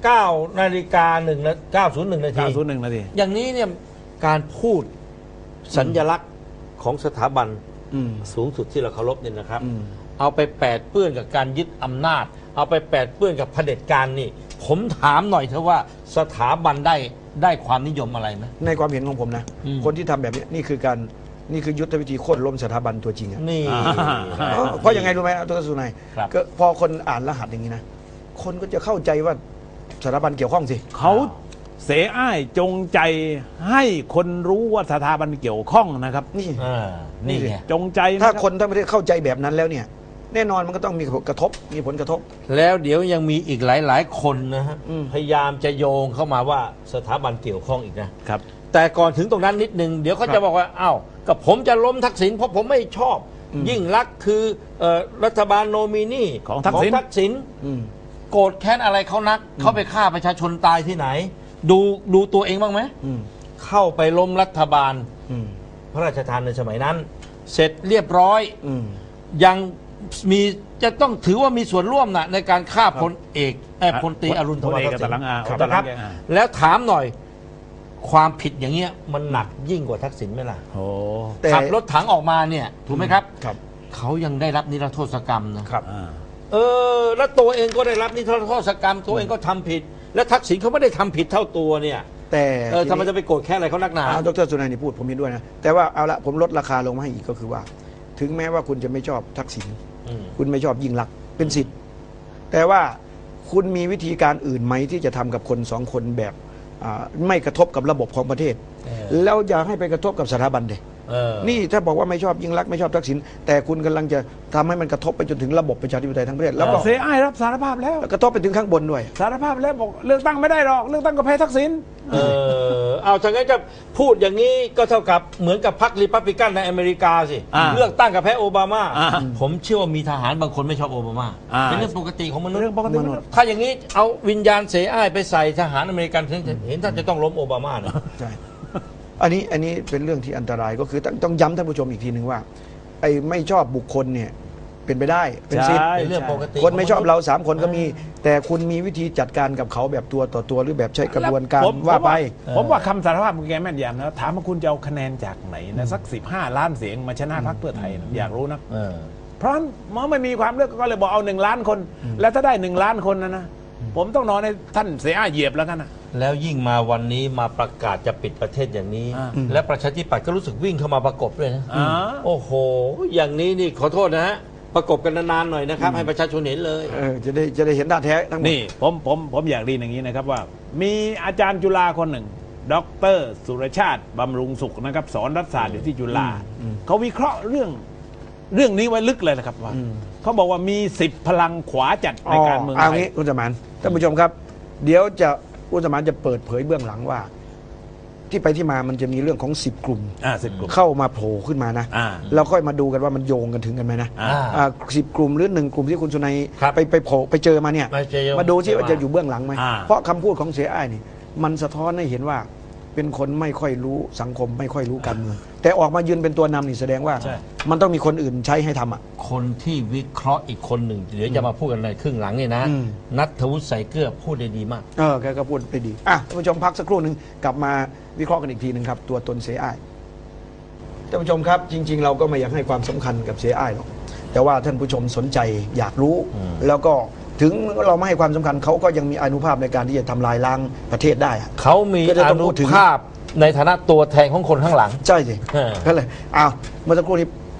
[SPEAKER 1] 9 นาฬิกา9:01 นาที
[SPEAKER 2] 901 นาที
[SPEAKER 1] อย่างนี้เนี่ยการพูดสัญลักษณ์ของสถาบันสูงสุดที่เราเคารพเนี่ยนะครับ เอาไปแปดเปื้อนกับการยึดอำนาจ เอาไปแปดเปื้อนกับเผด็จการนี่ ผมถามหน่อยเถอะว่าสถาบันได้ความนิยมอะไรไหม
[SPEAKER 3] ในความเห็นของผมนะ คนที่ทำแบบนี้นี่คือยุทธวิธีโค่นล้มสถาบันตัวจริงอะ
[SPEAKER 1] นี่
[SPEAKER 3] เพราะยังไงรู้ไหมดร.สุนัย
[SPEAKER 1] ครับ
[SPEAKER 3] ก็พอคนอ่านรหัสอย่างนี้นะคนก็จะเข้าใจว่าสถาบันเกี่ยวข้องสิ
[SPEAKER 2] เขาเสอ้ายจงใจให้คนรู้ว่าสถาบันเกี่ยวข้องนะครับ
[SPEAKER 3] นี่
[SPEAKER 1] นี่ไง
[SPEAKER 2] จงใจ
[SPEAKER 3] ถ้า
[SPEAKER 2] ะรับ
[SPEAKER 3] คนทั้งประเทศเข้าใจแบบนั้นแล้วเนี่ย แน่นอนมันก็ต้องมีกระทบมีผลกระทบ
[SPEAKER 1] แล้วเดี๋ยวยังมีอีกหลาย ๆ คนนะฮะ
[SPEAKER 3] อืม
[SPEAKER 1] พยายามจะโยงเข้ามาว่าสถาบันเกี่ยวข้องอีกนะครับ แต่ก่อนถึงตรงนั้นนิดนึงเดี๋ยวเขาจะบอกว่าอ้าวกับผมจะล้มทักษิณเพราะผมไม่ชอบ ยิ่งลักษณ์คือรัฐบาลโนมินี
[SPEAKER 2] ของทักษิณ
[SPEAKER 1] โกรธแค้นอะไรเขานักเขาไปฆ่าประชาชนตายที่ไหน ดูตัวเองบ้างไหมเข้าไปล้มรัฐบาลพระราชทานในสมัยนั้น เสร็จเรียบร้อยยังมีจะต้องถือว่ามีส่วนร่วมนะในการฆ่าพลเอกพลตรีอรุณธรรมทักษิณนะครับแล้วถามหน่อยความผิดอย่างเงี้ยมันหนักยิ่งกว่าทักษิณไหมล่ะ ขับรถถังออกมาเนี่ยถูกไหมครับเขายังได้รับนิรโทษกรรมนะครับแล้วตัวเองก็ได้รับนิรโทษกรรมตัวเองก็ทำผิด และทักษิณเขาไม่ได้ทำผิดเท่าตัวเนี่ย
[SPEAKER 3] แต่
[SPEAKER 1] ทำไมจะไปโกรธแค่อะไรเขานักหนา
[SPEAKER 3] ดร.สุนัยนี่พูดผมเห็นด้วยนะแต่ว่าเอาละผมลดราคาลงมาให้อีกก็คือว่า ถึงแม้ว่าคุณจะไม่ชอบทักษิณคุณไม่ชอบยิ่งลักษณ์เป็นสิทธิ์แต่ว่าคุณมีวิธีการอื่นไหมที่จะทำกับคนสองคนแบบไม่กระทบกับระบบของประเทศแล้วอย่าให้ไปกระทบกับสถาบันเด็นี่ถ้าบอกว่าไม่ชอบยิ่งลักษณ์ไม่ชอบทักษิณแต่คุณกำลังจะทำให้มันกระทบไปจนถึงระบบประชาธิปไตยทั้งประเทศแล้วก็
[SPEAKER 2] เสอ้ายรับสารภาพแล้ว
[SPEAKER 3] กระทบไปถึงข้างบนด้วย
[SPEAKER 2] สารภาพแล้วบอกเลือกตั้งไม่ได้หรอกเลือกตั้งก็แพ้ทักษิณ
[SPEAKER 1] เอาถ้างั้นจะพูดอย่างนี้ก็เท่ากับเหมือนกับพรรครีพับลิกันในอเมริกาสิเลือกตั้งกับแพ้โอบามาผมเชื่อว่ามีทหารบางคนไม่ชอบโอบามาเป็นเรื่องปกติของมนุษย์ถ้าอย่างนี้เอาวิญญาณเสอ้ายไปใส่ทหารอเมริกันเห็นท่านจะต้องล้มโอบามานะ
[SPEAKER 3] ใช่อันนี้เป็นเรื่องที่อันตรายก็คือต้องย้ำท่านผู้ชมอีกทีหนึ่งว่าไอ้ไม่ชอบบุคคลเนี่ยเป็นไปได้เป็นสิทธิ์
[SPEAKER 1] เป็นเรื่องปกติ
[SPEAKER 3] คนไม่ชอบเรา3 คนก็มีแต่คุณมีวิธีจัดการกับเขาแบบตัวต่อตัวหรือแบบใช้กระบวนการว่าไป
[SPEAKER 2] ผมว่าคำสารภาพของแกแม่นยำนะถามว่าคุณจะเอาคะแนนจากไหนนะสัก15 ล้านเสียงมาชนะพรรคเพื่อไทยอยากรู้นะเพราะมันไม่มีความเลือกก็เลยบอกเอา1 ล้านคน แล้วถ้าได้1 ล้านคนนะผมต้องนอนในท่านเสียเหยียบแล้วกันนะ
[SPEAKER 1] แล้วยิ่งมาวันนี้มาประกาศจะปิดประเทศอย่างนี้และประชาธิปัตย์ก็รู้สึกวิ่งเข้ามาประกบด้วยนะโอ้โหอย่างนี้นี่ขอโทษนะฮะประกบกันนานๆหน่อยนะครับให้ประชาชนเห็นเลย
[SPEAKER 3] จะได้เห็นหน้าแท้ทั้งหมด
[SPEAKER 2] นี่ผมอยากเรียนอย่างนี้นะครับว่ามีอาจารย์จุฬาคนหนึ่งดร.สุรชาติบำรุงสุขนะครับสอนรัฐศาสตร์อยู่ที่จุฬาเขาวิเคราะห์เรื่องนี้ไว้ลึกเลยนะครับว่าเขาบอกว่ามี10 พลังขวาจัดในการเมืองไทย
[SPEAKER 3] เอางี้คุณสมานท่านผู้ชมครับเดี๋ยวคุณสมานจะเปิดเผยเบื้องหลังว่าที่ไปที่มามันจะมีเรื่องของ10 กลุ่มเข้ามาโผล่ขึ้นมานะแล้วค่อยมาดูกันว่ามันโยงกันถึงกันไหมนะ10 กลุ่มหรือ1 กลุ่มที่คุณสุนัยไปโผล่ไปเจอมาเนี่ยมาดูซิว่าจะอยู่เบื้องหลังไหมเพราะคำพูดของเสียอ้ายนี่มันสะท้อนให้เห็นว่าเป็นคนไม่ค่อยรู้สังคมไม่ค่อยรู้การเมืองแต่ออกมายืนเป็นตัวนำนี่แสดงว่ามันต้องมีคนอื่นใช้ให้ทำอ่ะ
[SPEAKER 1] คนที่วิเคราะห์อีกคนหนึ่งเดี๋ยวจะมาพูดกันในครึ่งหลังนี่นะณัฐวุฒิ สายเกลือพูดได้ดีมาก
[SPEAKER 3] แกก็พูดได้ดีท่านผู้ชมพักสักครู่หนึ่งกลับมาวิเคราะห์กันอีกทีหนึ่งครับตัวตนเสียอ้ายท่านผู้ชมครับจริงๆเราก็ไม่อยากให้ความสำคัญกับเสียอ้ายหรอกแต่ว่าท่านผู้ชมสนใจอยากรู้แล้วก็ถึงเราไม่ให้ความสำคัญเขาก็ยังมีอานุภาพในการที่จะทำลายล้างประเทศได้
[SPEAKER 1] เขามีอานุภาพในฐานะตัวแทนของคนข้างหลัง
[SPEAKER 3] ใช่สิก็เลยเมื่อสักครู่นี้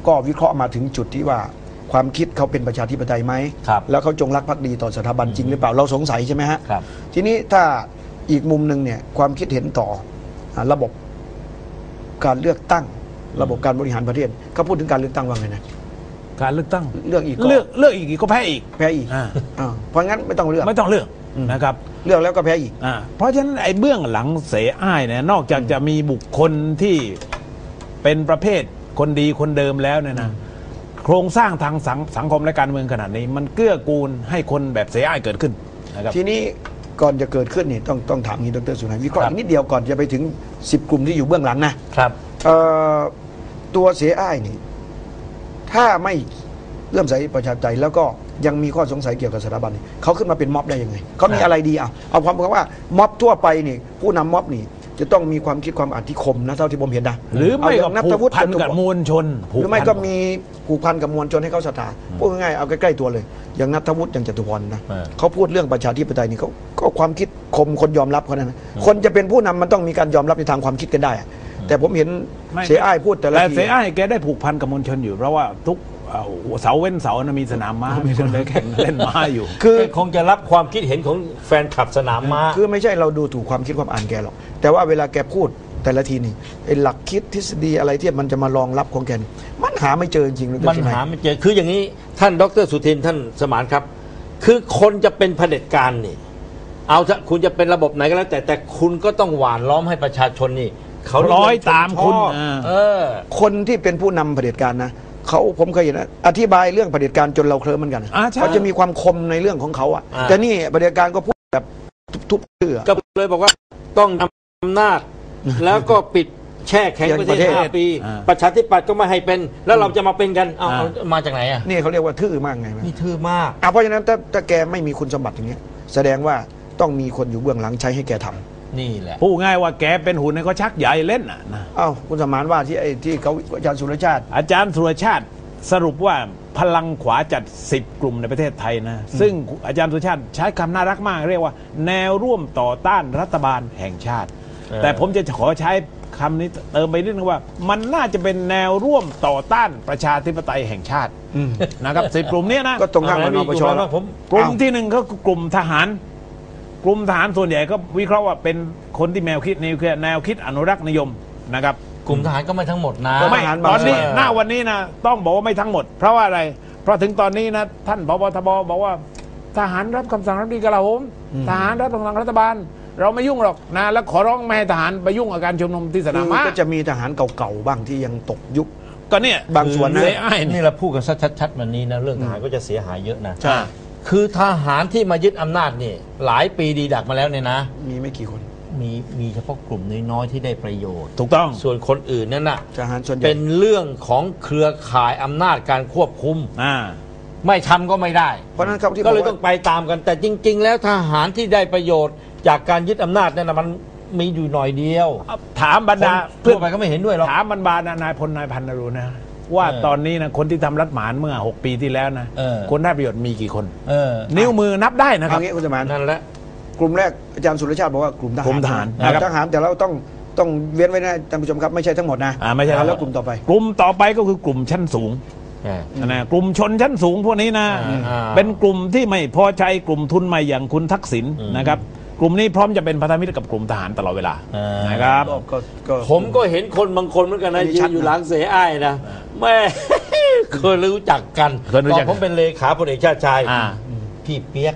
[SPEAKER 3] ก็วิเคราะห์มาถึงจุดที่ว่าความคิดเขาเป็นประชาธิปไตยไหมแล้วเขาจงรักภักดีต่อสถาบันจริงหรือเปล่าเราสงสัยใช่ไหมฮะทีนี้ถ้าอีกมุมหนึ่งเนี่ยความคิดเห็นต่อระบบการเลือกตั้งระบบการบริหารประเทศเขาพูดถึงการเลือกตั้งว่าไงนะ
[SPEAKER 2] การเลือกตั้ง
[SPEAKER 3] เลือกอีก
[SPEAKER 2] ก็แพ้อีก
[SPEAKER 3] เพราะงั้นไม่ต้องเลือก
[SPEAKER 2] นะครับ
[SPEAKER 3] เลือกแล้วก็แพ้อีก
[SPEAKER 2] เพราะฉะนั้นไอ้เบื้องหลังเสอ้ายเนี่ยนอกจากจะมีบุคคลที่เป็นประเภทคนดีคนเดิมแล้วเนี่ยนะโครงสร้างทางสังคมและการเมืองขนาดนี้มันเกื้อกูลให้คนแบบเสอ้ายเกิดขึ้นนะครับ
[SPEAKER 3] ทีนี้ก่อนจะเกิดขึ้นนี่ต้องถามนี้ดร.สุนัยวิเคราะห์นิดเดียวก่อนจะไปถึง10กลุ่มที่อยู่เบื้องหลังนะครับตัวเสอ้ายนี่ถ้าไม่เริ่มใส่ประชาธิปไตยแล้วก็ยังมีข้อสงสัยเกี่ยวกับสถาบันเขาขึ้นมาเป็นม็อบได้ยังไงเขามีอะไรดีเอาความว่าม็อบทั่วไปนี่ผู้นำม็อบนี่จะต้องมีความคิดความอ่านที่คมนะเท่าที่ผมเห็นนะ
[SPEAKER 2] หรือไม่ก็ผูกพันกับมวลชน
[SPEAKER 3] หรือไม่ก็มีผูกพันกับมวลชนให้เขาศรัทธาพูดง่ายๆเอาใกล้ๆตัวเลยอย่างณัฐวุฒิอย่างจตุพรนะเขาพูดเรื่องประชาธิปไตยนี่เขาก็ความคิดคมคนยอมรับเขานะคนจะเป็นผู้นำมันต้องมีการยอมรับในทางความคิดกันได้แต่ผมเห็นเสอ้ายพูดแต่ละที
[SPEAKER 2] เสอ้ายแกได้ผูกพันกับมวลชนอยู่เพราะว่าทุกเสาเว้นเสานะมีสนามม้ามีคนได้แข่งเล่นม้าอยู่
[SPEAKER 1] คือคงจะรับความคิดเห็นของแฟนคลับสนามม้า
[SPEAKER 3] คือไม่ใช่เราดูถูกความคิดความอ่านแกหรอกแต่ว่าเวลาแกพูดแต่ละทีนี่ไอ้หลักคิดทฤษฎีอะไรที่มันจะมารองรับของแกมันหาไม่เจอจริง
[SPEAKER 1] ๆมันหาไม่เจอคืออย่างนี้ท่านดร.สุทินท่านสมานครับคือคนจะเป็นเผด็จการนี่เอาถ้าคุณจะเป็นระบบไหนก็แล้วแต่คุณก็ต้องหว่านล้อมให้ประชาชนนี่
[SPEAKER 2] เขาร้อยตามคุณ
[SPEAKER 3] คนที่เป็นผู้นำเผด็จการนะผมเคยเห็นอธิบายเรื่องเผด็จการจนเราเคลิ้มเหมือนกันเขาจะมีความคมในเรื่องของเขาแต่นี่เผด็จการก็พูดแบบทุบเชื่อ
[SPEAKER 1] ก็เลยบอกว่าต้องทำอำนาจแล้วก็ปิดแช่แข็งประเทศ5 ปีประชาธิปัตย์ก็ไม่ให้เป็นแล้วเราจะมาเป็นกันเอามาจากไหน
[SPEAKER 3] นี่เขาเรียกว่าทื่อมากไง
[SPEAKER 1] นี่ทื่อมาก
[SPEAKER 3] เพราะฉะนั้นถ้าแกไม่มีคุณสมบัติอย่างนี้แสดงว่าต้องมีคนอยู่เบื้องหลังใช้ให้แกทำ
[SPEAKER 1] นี่แหละ
[SPEAKER 2] พูดง่ายว่าแกเป็นหุ่นก็ชักใหญ่เล่นนะ
[SPEAKER 3] คุณสมานว่าที่เขาอาจารย์สุรชาติ
[SPEAKER 2] สรุปว่าพลังขวาจัด10กลุ่มในประเทศไทยนะซึ่งอาจารย์สุรชาติใช้คำน่ารักมากเรียกว่าแนวร่วมต่อต้านรัฐบาลแห่งชาติแต่ผมจะขอใช้คำนี้เติมไปนิดนึงว่ามันน่าจะเป็นแนวร่วมต่อต้านประชาธิปไตยแห่งชาตินะครับ10กลุ่มนี้นะ
[SPEAKER 3] ก็ตรงข้ามกับนปช.
[SPEAKER 2] กลุ่มที่1ก็กลุ่มทหารส่วนใหญ่ก็วิเคราะห์ว่าเป็นคนที่แนวคิดอนุรักษ์นิยมนะครับ
[SPEAKER 1] กลุ่มทหารก็ไม่ทั้งหมดนะ
[SPEAKER 2] ไม่ตอนนี้หน้าวันนี้นะต้องบอกว่าไม่ทั้งหมดเพราะว่าอะไรเพราะถึงตอนนี้นะท่านผบ.ทบ.บอกว่าทหารรับคำสั่งรัฐมนตรีกลาโหมทหารรับคำสั่งรัฐบาลเราไม่ยุ่งหรอกนะแล้วขอร้องไม่ให้ทหารไปยุ่งกับการชุมนุมที่สนามม้า
[SPEAKER 3] ก็จะมีทหารเก่าๆบ้างที่ยังตกยุค
[SPEAKER 2] ก็เนี่ย
[SPEAKER 3] บางส่วนนะ
[SPEAKER 1] นี่เราพูดกันชัดๆวันนี้นะเรื่องทหารก็จะเสียหายเยอะนะใช่คือทหารที่มายึดอำนาจนี่หลายปีดีดักมาแล้วเนี่ยนะ
[SPEAKER 3] มีไม่กี่คน
[SPEAKER 1] มีเฉพาะกลุ่มน้อยๆที่ได้ประโยชน์
[SPEAKER 2] ถูกต้อง
[SPEAKER 1] ส่วนคนอื่นนั่นน่ะ
[SPEAKER 3] ทหารส่วนใหญ่
[SPEAKER 1] เป็นเรื่องของเครือข่ายอำนาจการควบคุมไม่ทำก็ไม่ได้
[SPEAKER 3] เพราะนั้นครับ
[SPEAKER 1] ก็เลยต้องไปตามกันแต่จริงๆแล้วทหารที่ได้ประโยชน์จากการยึดอำนาจนั่นนะมันมีอยู่หน่อยเดียว
[SPEAKER 2] ถามบรรดา
[SPEAKER 1] เพื่อนไปก็ไม่เห็นด้วยหรอก
[SPEAKER 2] ถามบรรดานายพลนายพันนะรู้นะว่าตอนนี้นะคนที่ทำรัฐหมานเมื่อ6 ปีที่แล้วนะคนได้ประโยชน์มีกี่คนนิ้วมือนับได้นะครับ
[SPEAKER 3] อย่างนี้คุณสมาน
[SPEAKER 1] นั่นแหละ
[SPEAKER 3] กลุ่มแรกอาจารย์สุรชาติบอกว่ากลุ่มทหารแต่เราต้องเว้นไว้นะท่านผู้ชมครับไม่ใช่ทั้งหมดนะ
[SPEAKER 2] ไม่ใช่
[SPEAKER 3] แล้วกลุ่มต่อไป
[SPEAKER 2] ก็คือกลุ่มชั้นสูงนะกลุ่มชนชั้นสูงพวกนี้นะเป็นกลุ่มที่ไม่พอใจกลุ่มทุนใหม่อย่างคุณทักษิณนะครับกลุ่มนี้พร้อมจะเป็นพันธมิตรกับกลุ่มทหารตลอดเวลานะครับ
[SPEAKER 1] ผมก็เห็นคนบางคนเหมือนกันนะยืนอยู่หลังเสอ้ายนะแม่เคยรู้จักกันตอนผมเป็นเลขาพลเอกชาติชายพี่เปียก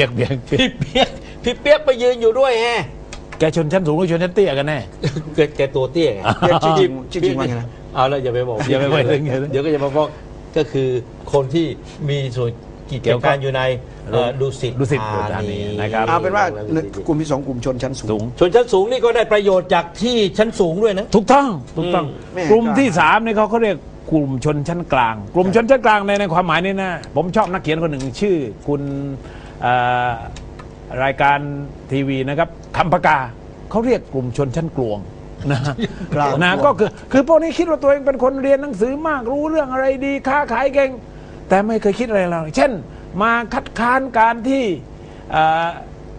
[SPEAKER 1] ไปยืนอยู่ด้วยแฮะ
[SPEAKER 2] แกชนชั้นสูงหรือชนชั้นเตี้ยกันแน่
[SPEAKER 1] แกตัวเตี้ยไง
[SPEAKER 3] จริงว่าไงนะ
[SPEAKER 1] เอาแล้วอย่าไปบอกเดี๋ยวก็จะมาบอกก็คือคนที่มีส่วนกิจการอยู่ในดุสิตธานี
[SPEAKER 3] นะครับเอาเป็นว่ากลุ่มที่2กลุ่มชนชั้นสูง
[SPEAKER 1] นี่ก็ได้ประโยชน์จากที่ชั้นสูงด้วยนะ
[SPEAKER 2] ถูกต้องกลุ่มที่3นี่เขาเรียกกลุ่มชนชั้นกลางกลุ่มชนชั้นกลางในความหมายนี้นะผมชอบนักเขียนคนหนึ่งชื่อคุณรายการทีวีนะครับคำปากาเขาเรียกกลุ่มชนชั้นกลวงนะก็คือพวกนี้คิดว่าตัวเองเป็นคนเรียนหนังสือมากรู้เรื่องอะไรดีค้าขายเก่งแต่ไม่เคยคิดอะไรเลยเช่นมาคัดค้านการที่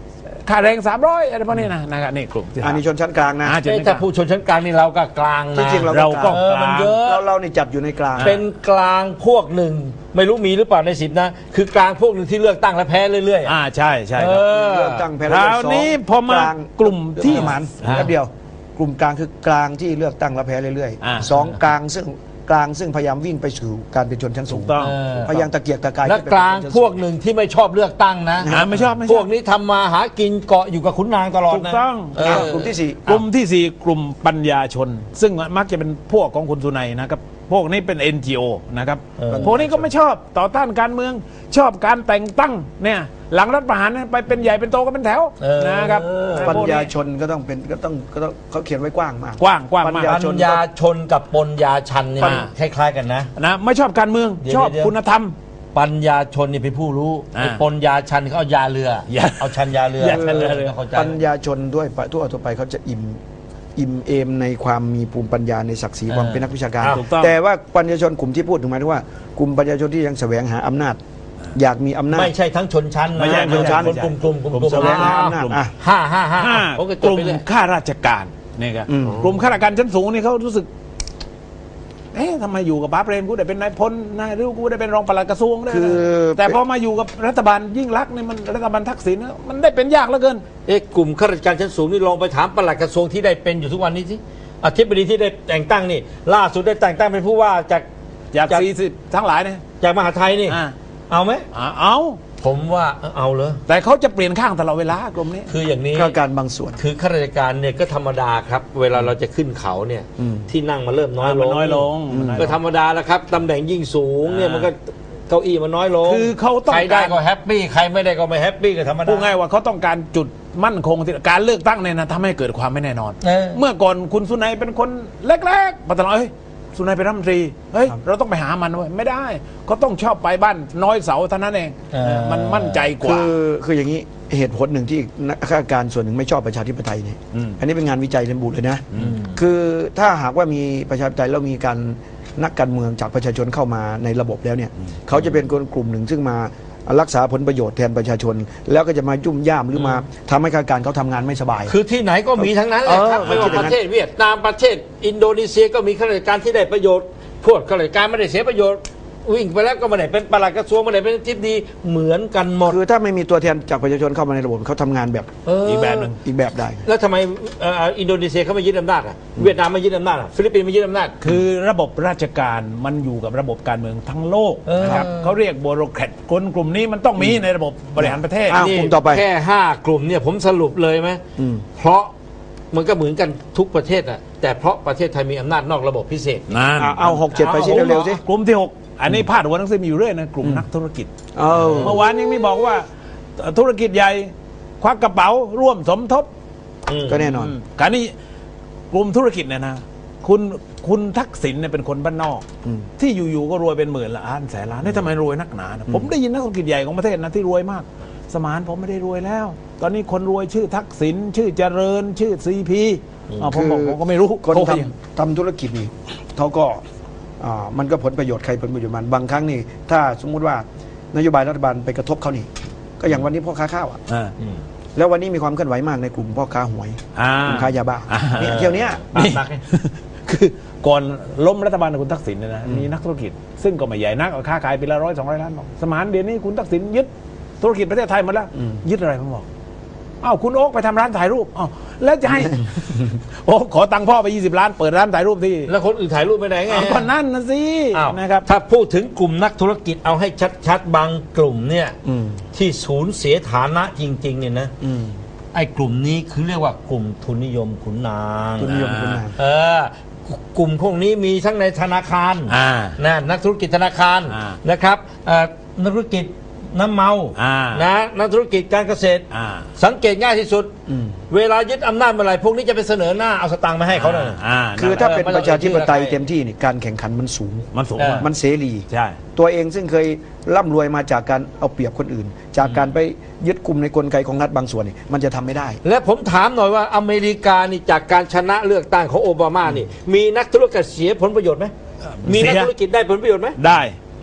[SPEAKER 2] ค่าแรง300อะไรพวกนี้นะครับนี่กลุ่มที่
[SPEAKER 3] อันนี้ชนชั้นกลางนะ
[SPEAKER 1] ถ้าผู้ชนชั้นกลางนี่เราก็กลางนะ
[SPEAKER 3] จริงๆ
[SPEAKER 2] เราก็
[SPEAKER 1] มันเยอะ
[SPEAKER 3] เรานี่จัดอยู่ในกลาง
[SPEAKER 1] เป็นกลางพวกหนึ่งไม่รู้มีหรือเปล่าใน10นะคือกลางพวกหนึ่งที่เลือกตั้งและแพ้เรื่อยๆ
[SPEAKER 2] ใช่ใช่ครับ
[SPEAKER 3] เลือกตั้งแพ้
[SPEAKER 2] คราวนี้พอมากลุ่มที่
[SPEAKER 3] มันแป๊บเดียว กลุ่มกลางคือกลางที่เลือกตั้งและแพ้เรื่อย
[SPEAKER 2] อ่า
[SPEAKER 3] ๆ2กลางซึ่งพยายามวิ่งไปสู่การเป็นชนชั้นสูง
[SPEAKER 2] ถูกต้อง
[SPEAKER 3] พยายามตะเกียกตะกาย
[SPEAKER 1] และ
[SPEAKER 3] ที่เป็น
[SPEAKER 1] กลาง
[SPEAKER 3] ชนชั้น
[SPEAKER 1] พ
[SPEAKER 3] สู
[SPEAKER 1] วกหนึ่งที่ไม่ชอบเลือกตั้งนะ
[SPEAKER 2] ไม่ชอบ
[SPEAKER 1] พวกนี้ทำมาหากินเกาะอยู่กับขุนนางตลอด
[SPEAKER 2] ถูก
[SPEAKER 1] นะ
[SPEAKER 2] ต้อง
[SPEAKER 3] กลุ่มที่สี่
[SPEAKER 2] กลุ่มที่ 4 กลุ่มปัญญาชน ซึ่งมักจะเป็นพวกของคุณสุนัยนะครับพวกนี้เป็น NGO นะครับพวกนี้ก็ไม่ชอบต่อต้านการเมืองชอบการแต่งตั้งเนี่ยหลังรัฐประหารไปเป็นใหญ่เป็นโตก็เป็นแถวนะครับ
[SPEAKER 3] ปัญญาชนก็ต้องเขาเขียนไว้กว้างมาก
[SPEAKER 2] กว้างมาก
[SPEAKER 3] ปัญญ
[SPEAKER 1] ปัญญาชนกับปญญาชันเนี่ยคล้ายๆกันนะ
[SPEAKER 2] นะไม่ชอบการเมือง
[SPEAKER 1] เดี๋ยว
[SPEAKER 2] ชอบ
[SPEAKER 1] เดี๋ยว
[SPEAKER 2] คุณธรรม
[SPEAKER 1] ปัญญาชนนี่เป็นผู้รู้ไอ้ปญญาชันเขาเอายาเรือ เอาชันยาเรือ เข้าใจ
[SPEAKER 3] ปัญญาชนด้วยทั่วไปเขาจะอิ่มเอมในความมีภูมิปัญญาในศักดิ์ศรีความเป็นนักวิชาการ
[SPEAKER 2] ถูกต้อง
[SPEAKER 3] แต่ว่าปัญญาชนกลุ่มที่พูดถึงหมายถึงว่ากลุ่มปัญญาชนที่ยังแสวงหาอำนาจ อยากมีอำนาจ
[SPEAKER 1] ไม่ใช่ทั้งชนชั้นนะ
[SPEAKER 3] ไม่ใช่ชนชั้น
[SPEAKER 1] กลุ่ม
[SPEAKER 3] แสวงหาอำนาจอ่ะ
[SPEAKER 1] ห้าผมก็จ
[SPEAKER 2] ก
[SPEAKER 1] ด
[SPEAKER 2] ลุ่ม
[SPEAKER 1] ไปเลย
[SPEAKER 2] ข้าราชการนี่ครับ
[SPEAKER 3] อืม
[SPEAKER 2] กลุ่มข้าราชการชั้นสูงนี่เขารู้สึกทำไมอยู่กับป๋าเปรมกูได้เป็นนายพลนายริ้วกูได้เป็นรองปลัดกระทรวงได้
[SPEAKER 3] คือ
[SPEAKER 2] แต่พอมาอยู่กับรัฐบาลยิ่งรักษณ์นี่มันรัฐบาลทักษิณมันได้เป็นยากเหลือเกิน
[SPEAKER 1] กลุ่มข้าราชการชั้นสูงนี่ลองไปถามปลัดกระทรวงที่ได้เป็นอยู่ทุกวันนี้สิอธิบดีที่ได้แต่งตั้งนี่ล่าสุดได้แต่งตั้งเป็นผู้ว่าจาก
[SPEAKER 2] จาก40ทั้งหลายเนี่ย
[SPEAKER 1] จากมหาไทยนี่ เอาไหม
[SPEAKER 2] เอา
[SPEAKER 1] ผมว่าเอาเลย
[SPEAKER 2] แต่เขาจะเปลี่ยนข้างตลอดเวลากลุ่มนี้
[SPEAKER 1] คืออย่างนี้
[SPEAKER 3] ข้าราชการบางส่วน
[SPEAKER 1] คือข้าราชการเนี่ยก็ธรรมดาครับ เวลาเราจะขึ้นเขาเนี่ยที่นั่งมาเริ่มน้อยลง
[SPEAKER 2] มันน้อยลง
[SPEAKER 1] ก็ธรรมดาแล้วครับตำแหน่งยิ่งสูงเนี่ยมันก็เก้าอี้มันน้อยลง
[SPEAKER 2] คือเขาต้อง
[SPEAKER 1] ใครได้
[SPEAKER 2] การ
[SPEAKER 1] ก็แฮปปี้ใครไม่ได้ก็ไม่แฮปปี้ก็ธรรมดา
[SPEAKER 2] พูดง่ายว่าเขาต้องการจุดมั่นคงที่การเลือกตั้งเนี่ยนะทำให้เกิดความไม่แน่นอน เมื่อก่อนคุณสุนัยเป็นคนเล็กๆปัตตานีสุนัยเป็นรัฐมนตรีเฮ้ยเราต้องไปหามันเว้ยไม่ได้เขาต้องชอบไปบ้านน้อยเสาเท่านั้นเองมันมั่นใจกว่า
[SPEAKER 3] คืออย่างนี้เหตุผลหนึ่งที่นักข้าราชการส่วนหนึ่งไม่ชอบประชาธิปไตยเนี่ยอันนี้เป็นงานวิจัยเต็มบุตรเลยนะคือถ้าหากว่ามีประชาธิปไตยแล้วมีการนักการเมืองจากประชาชนเข้ามาในระบบแล้วเนี่ยเขาจะเป็นคนกลุ่มหนึ่งซึ่งมารักษาผลประโยชน์แทนประชาชน แล้วก็จะมายุ่มย่ามหรือมาทำให้ข้าราชการเขาทำงานไม่สบาย
[SPEAKER 1] คือที่ไหนก็มีทั้งนั้นแหละครับไม่ว่าประเทศเวียดนามประเทศอินโดนีเซียก็มีข้าราชการที่ได้ประโยชน์พวกข้าราชการไม่ได้เสียประโยชน์วิ่งไปแล้วก็ไม่ได้เป็นปลัดกระทรวงไม่ได้เป็นทิบดีเหมือนกันหมด
[SPEAKER 3] คือถ้าไม่มีตัวแทนจากประชาชนเข้ามาในระบบเขาทำงานแบบ
[SPEAKER 2] อีกแบบหนึ่ง
[SPEAKER 3] อีกแบบได้
[SPEAKER 1] แล้วทำไมอินโดนีเซียเขาไม่ยึดอำนาจอ่ะเวียดนามไม่ยึดอำนาจอ่ะฟิลิปปินส์ไม่ยึดอำนาจ
[SPEAKER 2] คือระบบราชการมันอยู่กับระบบการเมืองทั้งโลกนะครับเขาเรียกโบโรแครตคนกลุ่มนี้มันต้องมีในระบบบริหารประเทศ
[SPEAKER 3] กลุ่มต่อไป
[SPEAKER 1] แค่5 กลุ่มเนี่ยผมสรุปเลยไหมเพราะมันก็เหมือนกันทุกประเทศอ่ะแต่เพราะประเทศไทยมีอำนาจนอกระบบพิเศษ
[SPEAKER 2] นั่น
[SPEAKER 3] เอา6-7ไปสิเร็วๆสิ
[SPEAKER 2] กลุ่มที่ 6 อันนี้พาดหัวหนังสือมีอยู่เรื่อยนะกลุ่มนักธุรกิจ
[SPEAKER 3] เอา
[SPEAKER 2] เมื่อวานยังมีบอกว่าธุรกิจใหญ่ควักกระเป๋าร่วมสมทบ
[SPEAKER 3] ก็แน่นอน
[SPEAKER 2] การนี้กลุ่มธุรกิจเนี่ยนะคุณทักษิณเนี่ยเป็นคนบ้านนอก ที่อยู่ๆก็รวยเป็นหมื่นล้านแสนล้านนี่ทำไมรวยนักหนานะผมได้ยินนักธุรกิจใหญ่ของประเทศนะที่รวยมาก สมานผมไม่ได้รวยแล้ว ตอนนี้คนรวยชื่อทักษิณชื่อเจริญชื่อซีพีผมบอกผมก็ไม่รู้
[SPEAKER 3] คน
[SPEAKER 2] เขาก็ยัง
[SPEAKER 3] ทำธุรกิจนี่เขาก็มันก็ผลประโยชน์ใครผลประโยชน์มันบางครั้งนี่ถ้าสมมุติว่านโยบายรัฐบาลไปกระทบเขานี่ก็อย่างวันนี้พ่อค้าข้าวอ่ะแล้ววันนี้มีความเคลื่อนไหวมากในกลุ่มพ่อค้าหวยกลุ่มค้ายาบ้าเนี่ยเที่ยวเนี้ย
[SPEAKER 2] นี่คือก่อนล้มรัฐบาลของคุณทักษิณเนี่ยนะมีนักธุรกิจซึ่งก็ไม่ใหญ่นักค้าขายปีละ100-200 ล้านบอกสมานเดี๋ยวนี้คุณทักษิณยึดธุรกิจประเทศไทยหมดแล้วยึดอะไรผมบอกอ้าวคุณโอ๊คไปทำร้านถ่ายรูปอ้าวแล้วจะให้ โอ๊คขอตังค์พ่อไป20 ล้านเปิดร้านถ่ายรูปที่
[SPEAKER 1] แล้วคนอื่นถ่ายรูปไปไหนไง
[SPEAKER 2] ก็นั่นนะสินะครับ
[SPEAKER 1] ถ้าพูดถึงกลุ่มนักธุรกิจเอาให้ชัดๆบางกลุ่มเนี่ยที่สูญเสียฐานะจริงๆเนี่ยนะไอ้กลุ่มนี้คือเรียกว่ากลุ่มทุนนิยมขุนนาง
[SPEAKER 3] ทุนนิยมขุนนาง
[SPEAKER 1] กลุ่มพวกนี้มีทั้งในธนาคารนะนักธุรกิจธนาคารนะครับนักธุรกิจน้ำเมานะนักธุรกิจการเกษตรสังเกตง่ายที่สุดเวลายึดอำนาจเมื่อไหร่พวกนี้จะไปเสนอหน้าเอาสตางค์มาให้เขาเลย
[SPEAKER 3] คือถ้าเป็นประชาธิปไตยเต็มที่นี่การแข่งขันมันสูง มันเสรี
[SPEAKER 2] ใช่
[SPEAKER 3] ตัวเองซึ่งเคยร่ำรวยมาจากการเอาเปรียบคนอื่น จากการไปยึดกลุ่มในกลไกของรัฐบางส่วนนี่มันจะทำไม่ได้
[SPEAKER 1] และผมถามหน่อยว่าอเมริกานี่จากการชนะเลือกตั้งของโอบามานี่มีนักธุรกิจเสียผลประโยชน์ไหมมีนักธุรกิจได้ผลประโยชน์ไหม
[SPEAKER 2] ได้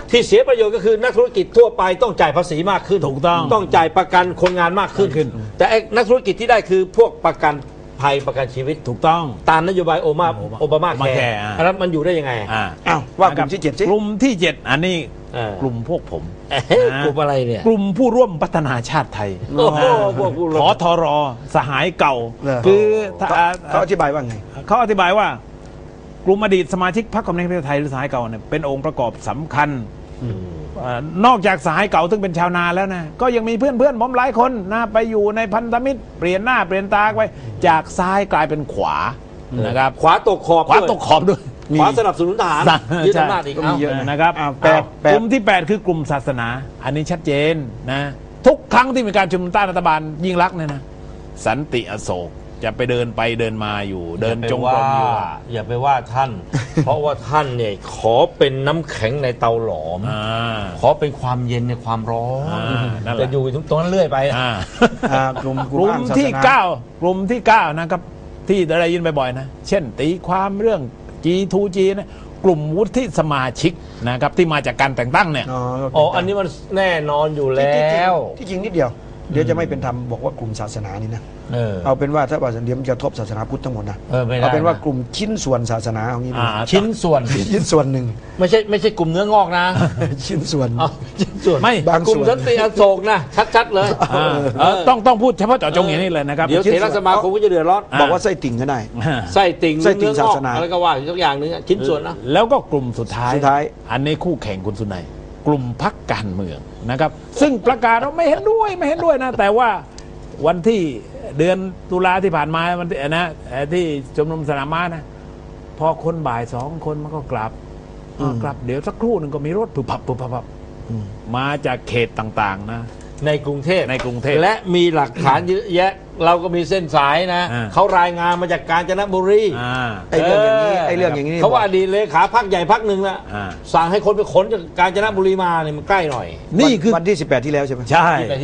[SPEAKER 1] ที่เสียประโยชน์ก็คือนักธุรกิจทั่วไปต้องจ่ายภาษีมากขึ้น
[SPEAKER 2] ถูกต้อง
[SPEAKER 1] ต้องจ่ายประกันคนงานมากขึ้น แต่ไอ้นักธุรกิจที่ได้คือพวกประกันภัยประกันชีวิต
[SPEAKER 2] ถูกต้อง
[SPEAKER 1] ตามนโยบายโอบามาแคร์อันนั้นมันอยู่ได้ยังไง
[SPEAKER 3] อ้าวว่ากลุ่มที่7สิ
[SPEAKER 2] กลุ่มที่ 7อันนี้กลุ่มพวกผม
[SPEAKER 1] กลุ่มอะไรเนี่ย
[SPEAKER 2] กลุ่มผู้ร่วมพัฒนาชาติไทย
[SPEAKER 1] โอ้โหพวกผู้ร่วม
[SPEAKER 2] ขอทรสหายเก่าคือ
[SPEAKER 3] เขาอธิบายว่าไง
[SPEAKER 2] เขาอธิบายว่ากลุ่มอดีตสมาชิกพรรคคอมมิวนิสต์แห่งประเทศไทยหรือสหายเก่าเนี่ยเป็นองค์ประกอบสำคัญนอกจากสหายเก่าซึ่งเป็นชาวนาแล้วนะก็ยังมีเพื่อนผมหลายคนนะไปอยู่ในพันธมิตรเปลี่ยนหน้าเปลี่ยนตาไปจากซ้ายกลายเป็นขวานะครับ
[SPEAKER 1] ขวาตกขอบ
[SPEAKER 2] ขวาตกขอบด้วย
[SPEAKER 1] ขวาสนับสนุนทหารยึดอำนาจอีก
[SPEAKER 3] ก็มีเยอะ
[SPEAKER 2] นะครับกลุ่มที่ 8 คือกลุ่มศาสนา อันนี้ชัดเจนนะทุกครั้งที่มีการชุมนุมต้านรัฐบาลยิ่งลักษณ์เนี่ยนะสันติอโศกจะไปเดินไปเดินมาอยู่เดินจงกรมอยู่
[SPEAKER 1] อย่าไปว่าท่าน เพราะว่าท่านเนี่ยขอเป็นน้ำแข็งในเตาหลอมขอเป็นความเย็นในความร้อนจะอยู่ตรงนั้นเรื่อยไป
[SPEAKER 3] กลุ่ม
[SPEAKER 2] กลุ่มที่ 9 กลุ่มที่ 9 นะครับที่ได้ยินบ่อยๆนะเช่นตีความเรื่อง G2G นะกลุ่มวุฒิสมาชิกนะครับที่มาจากการแต่งตั้งเนี่ย
[SPEAKER 1] อันนี้มันแน่นอนอยู่แล้ว
[SPEAKER 3] ที่จริงนิดเดียวเดี๋ยวจะไม่เป็นธรรมบอกว่ากลุ่มศาสนานี่นะเอาเป็นว่าถ้าว่าเดี๋ยวมันจะทบศาสนาพุทธทั้งหมดนะเอาเป็นว่ากลุ่มชิ้นส่วนศาสนาเอางี้
[SPEAKER 1] ชิ้นส่วน
[SPEAKER 3] หนึ่ง
[SPEAKER 1] ไม่ใช่กลุ่มเนื้องอกนะ
[SPEAKER 3] ชิ้นส่วน
[SPEAKER 2] ไม่
[SPEAKER 1] กลุ่มสันติอโศกนะชัดๆเลย
[SPEAKER 2] ต้องพูดเฉพาะเจาะจงอย่างนี้เลยนะครับ
[SPEAKER 1] เดี๋ยวเถรสมาคมก็จะเดือดร้อน
[SPEAKER 3] บอกว่าไส้ติ่งก็ได้
[SPEAKER 1] ไส้ติ่งเนื้องอกอะไรก็ว่าทุกอย่างนึงชิ้นส่วนนะ
[SPEAKER 2] แล้วก็กลุ่มสุดท้ายอันนี้คู่แข่งคุณสุนัยกลุ่มพรรคการเมืองนะครับซึ่งประกาศเราไม่เห็นด้วยนะแต่ว่าวันที่เดือนตุลาที่ผ่านมาวันที่นะที่ชุมนุมสนามม้านะพอคนบ่าย2 คนมันก็กลับเดี๋ยวสักครู่หนึ่งก็มีรถผึบพับมาจากเขตต่างๆนะ
[SPEAKER 1] ในกรุงเทพและมีหลักฐานเยอะแยะเราก็มีเส้นสายนะเขารายงานมาจากกาญจนบุรี
[SPEAKER 3] ไอ้เรื่องอย่างนี้
[SPEAKER 1] เขาว่าอดีตเลขาพรรคใหญ่พรรคหนึ่งละสั่งให้คนไปขนจากกาญจนบุรีมาเนี่ยมันใกล้หน่อย
[SPEAKER 3] นี่คือวันที่18ที่แล้วใช่ไหม
[SPEAKER 2] ใช่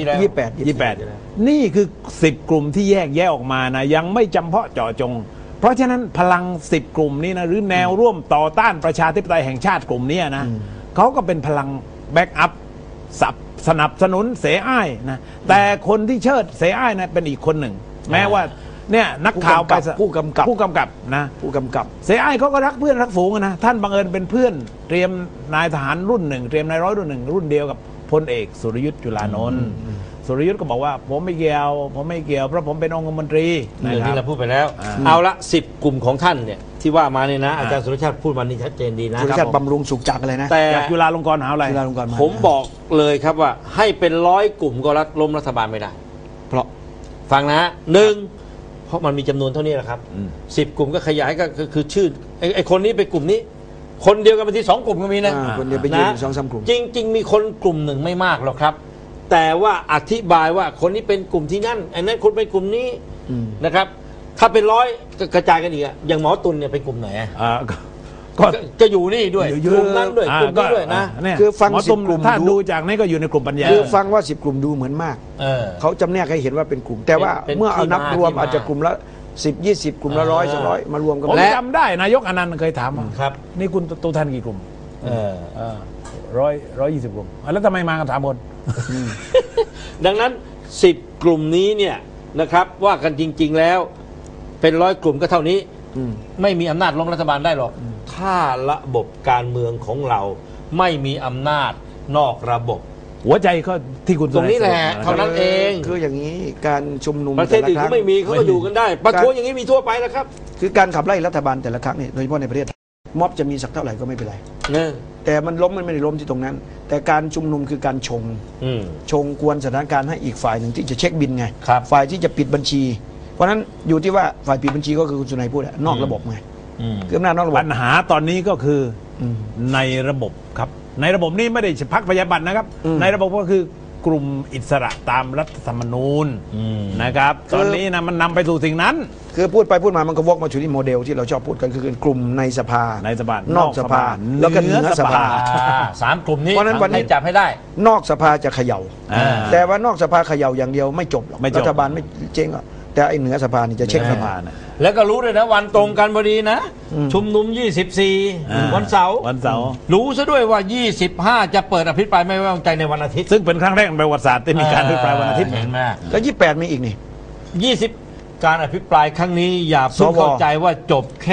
[SPEAKER 3] 28
[SPEAKER 2] นี่คือ10 กลุ่มที่แยกแยะออกมานะยังไม่จำเพาะเจาะจงเพราะฉะนั้นพลัง10 กลุ่มนี้นะหรือแนวร่วมต่อต้านประชาธิปไตยแห่งชาติกลุ่มนี้นะเขาก็เป็นพลังแบ็กอัพสนับสนุนเสอ้ายนะแต่คนที่เชิดเสอ้ายนะเป็นอีกคนหนึ่งแม้ว่าเนี่ยนักข่าวไป
[SPEAKER 3] ผู้กำกับ
[SPEAKER 2] นะ
[SPEAKER 3] ผู้กำกับ
[SPEAKER 2] เสอ้ายเขาก็รักเพื่อนรักฝูงนะท่านบังเอิญเป็นเพื่อนเตรียมนายทหารรุ่นหนึ่งเตรียมนายร้อยรุ่นหนึ่งรุ่นเดียวกับพลเอกสุรยุทธ์จุลานนท์สุรยุทธ์ก็บอกว่าผมไม่เกี่ยวเพราะผมเป็นองคมนตรี
[SPEAKER 1] เรื่องที่เราพูดไปแล้วเอาละ10 กลุ่มของท่านเนี่ยที่ว่ามาเนี่ยนะอาจารย์สุรชาติพูดมานี่ชัดเจนดีนะ
[SPEAKER 3] สุรชาติบำรุงสุขจักอะไรนะ
[SPEAKER 1] แต่
[SPEAKER 2] จุฬาลงกรณ์มหาวิทยาลัย
[SPEAKER 1] ผมบอกเลยครับว่าให้เป็น100 กลุ่มก็ล้มรัฐบาลไม่ได้เพราะฟังนะ1เพราะมันมีจำนวนเท่านี้แหละครับ10 กลุ่มก็ขยายก็คือชื่อไอ้คนนี้ไปกลุ่มนี้คนเดียวกันไปที่2 กลุ่มก็มีนะ
[SPEAKER 3] คนเดียวไปยืน2-3 กลุ่ม
[SPEAKER 1] จริงๆมีคนกลุ่มหนึ่งไม่มากหรอกครับแต่ว่าอธิบายว่าคนนี้เป็นกลุ่มที่นั่นอันนั้นคนเป็นกลุ่มนี้นะครับถ้าเป็น100กระจายกันอีกอย่างหมอตุลเนี่ยเป็นกลุ่มไหนก็อยู่นี่ด้วยกลุ่มนั้นด้วยกลุ่มนี้ด้วยนะ
[SPEAKER 3] คือฟัง10 กลุ่ม
[SPEAKER 2] ถ้าดูจากนี้ก็อยู่ในกลุ่มปัญญา
[SPEAKER 3] คือฟังว่า10 กลุ่มดูเหมือนมากเขาจำแนกให้เห็นว่าเป็นกลุ่มแต่ว่าเมื่อเอานับรวมอาจจะกลุ่มละ10-20 กลุ่มละ100มารวมกัน
[SPEAKER 2] ผมจำได้นายกอนันต์เคยถามครับนี่คุณตัวท่านกี่กลุ่ม120 กลุ่มแล้วทำไมมากัน3 คน
[SPEAKER 1] ดังนั้น10 กลุ่มนี้เนี่ยนะครับว่ากันจริงๆแล้วเป็น100 กลุ่มก็เท่านี้ไม่มีอำนาจล้มรัฐบาลได้หรอกถ้าระบบการเมืองของเราไม่มีอำนาจนอกระบบ
[SPEAKER 2] หัวใจก็ที่คุณ
[SPEAKER 1] ตรงนี้แหละเท่านั้นเอง
[SPEAKER 3] คืออย่างนี้การชุมนุม
[SPEAKER 1] ประเทศอื่นเขาไม่มีเขาก็อยู่กันได้ประท้วงอย่างนี้มีทั่วไปแล้วครับ
[SPEAKER 3] คือการขับไล่รัฐบาลแต่ละครั้งนี่โดยเฉพาะในประเทศม็อบจะมีสักเท่าไหร่ก็ไม่เป็นไรแต่มันล้มมันไม่ได้ล้มที่ตรงนั้นแต่การชุมนุมคือการชงกวนสถานการณ์ให้อีกฝ่ายหนึ่งที่จะเช็คบินไงฝ่ายที่จะปิดบัญชีเพราะนั้นอยู่ที่ว่าฝ่ายปิดบัญชีก็คือคุณสุนัยพูดนอกระบบไงคืออำนาจนอกระบบ
[SPEAKER 2] ปัญหาตอนนี้ก็คือในระบบครับในระบบนี้ไม่ได้พรรคประชาธิปัตย์นะครับในระบบก็คือกลุ่มอิสระตามรัฐธรรมนูญนะครับตอนนี้นะมันนำไปสู่สิ่งนั้น
[SPEAKER 3] คือพูดไปพูดมามันก็วกมาถึงที่โมเดลที่เราชอบพูดกันคือกลุ่มในสภานอกสภาแล้วก็เหนือสภา
[SPEAKER 1] 3 กลุ่มนี้เพราะนั้นวันนี้จับให้ได้
[SPEAKER 3] นอกสภาจะเขย่าแต่ว่านอกสภาเขย่าอย่างเดียวไม่จบหรอกรัฐบาลไม่เจ๊งอ่ะแต่ไอ้เหนือสภานี่จะเช็คสภา
[SPEAKER 1] แล้วก็รู้ด้วยนะวันตรงกันพอดีนะ ชุมนุม 24 วันเสาร์ รู้ซะด้วยว่า 25 จะเปิดอภิปรายไม่ไว้วางใจในวันอาทิตย์
[SPEAKER 2] ซึ่งเป็นครั้งแรกในประวัติศาสตร์ที่มีการอภิปรายวันอาทิตย์
[SPEAKER 1] เห็นไหม
[SPEAKER 3] แล้ว28มีอีกนี่
[SPEAKER 1] 20 การอภิปรายครั้งนี้อย่าเพิ่งเข้าใจว่าจบแค่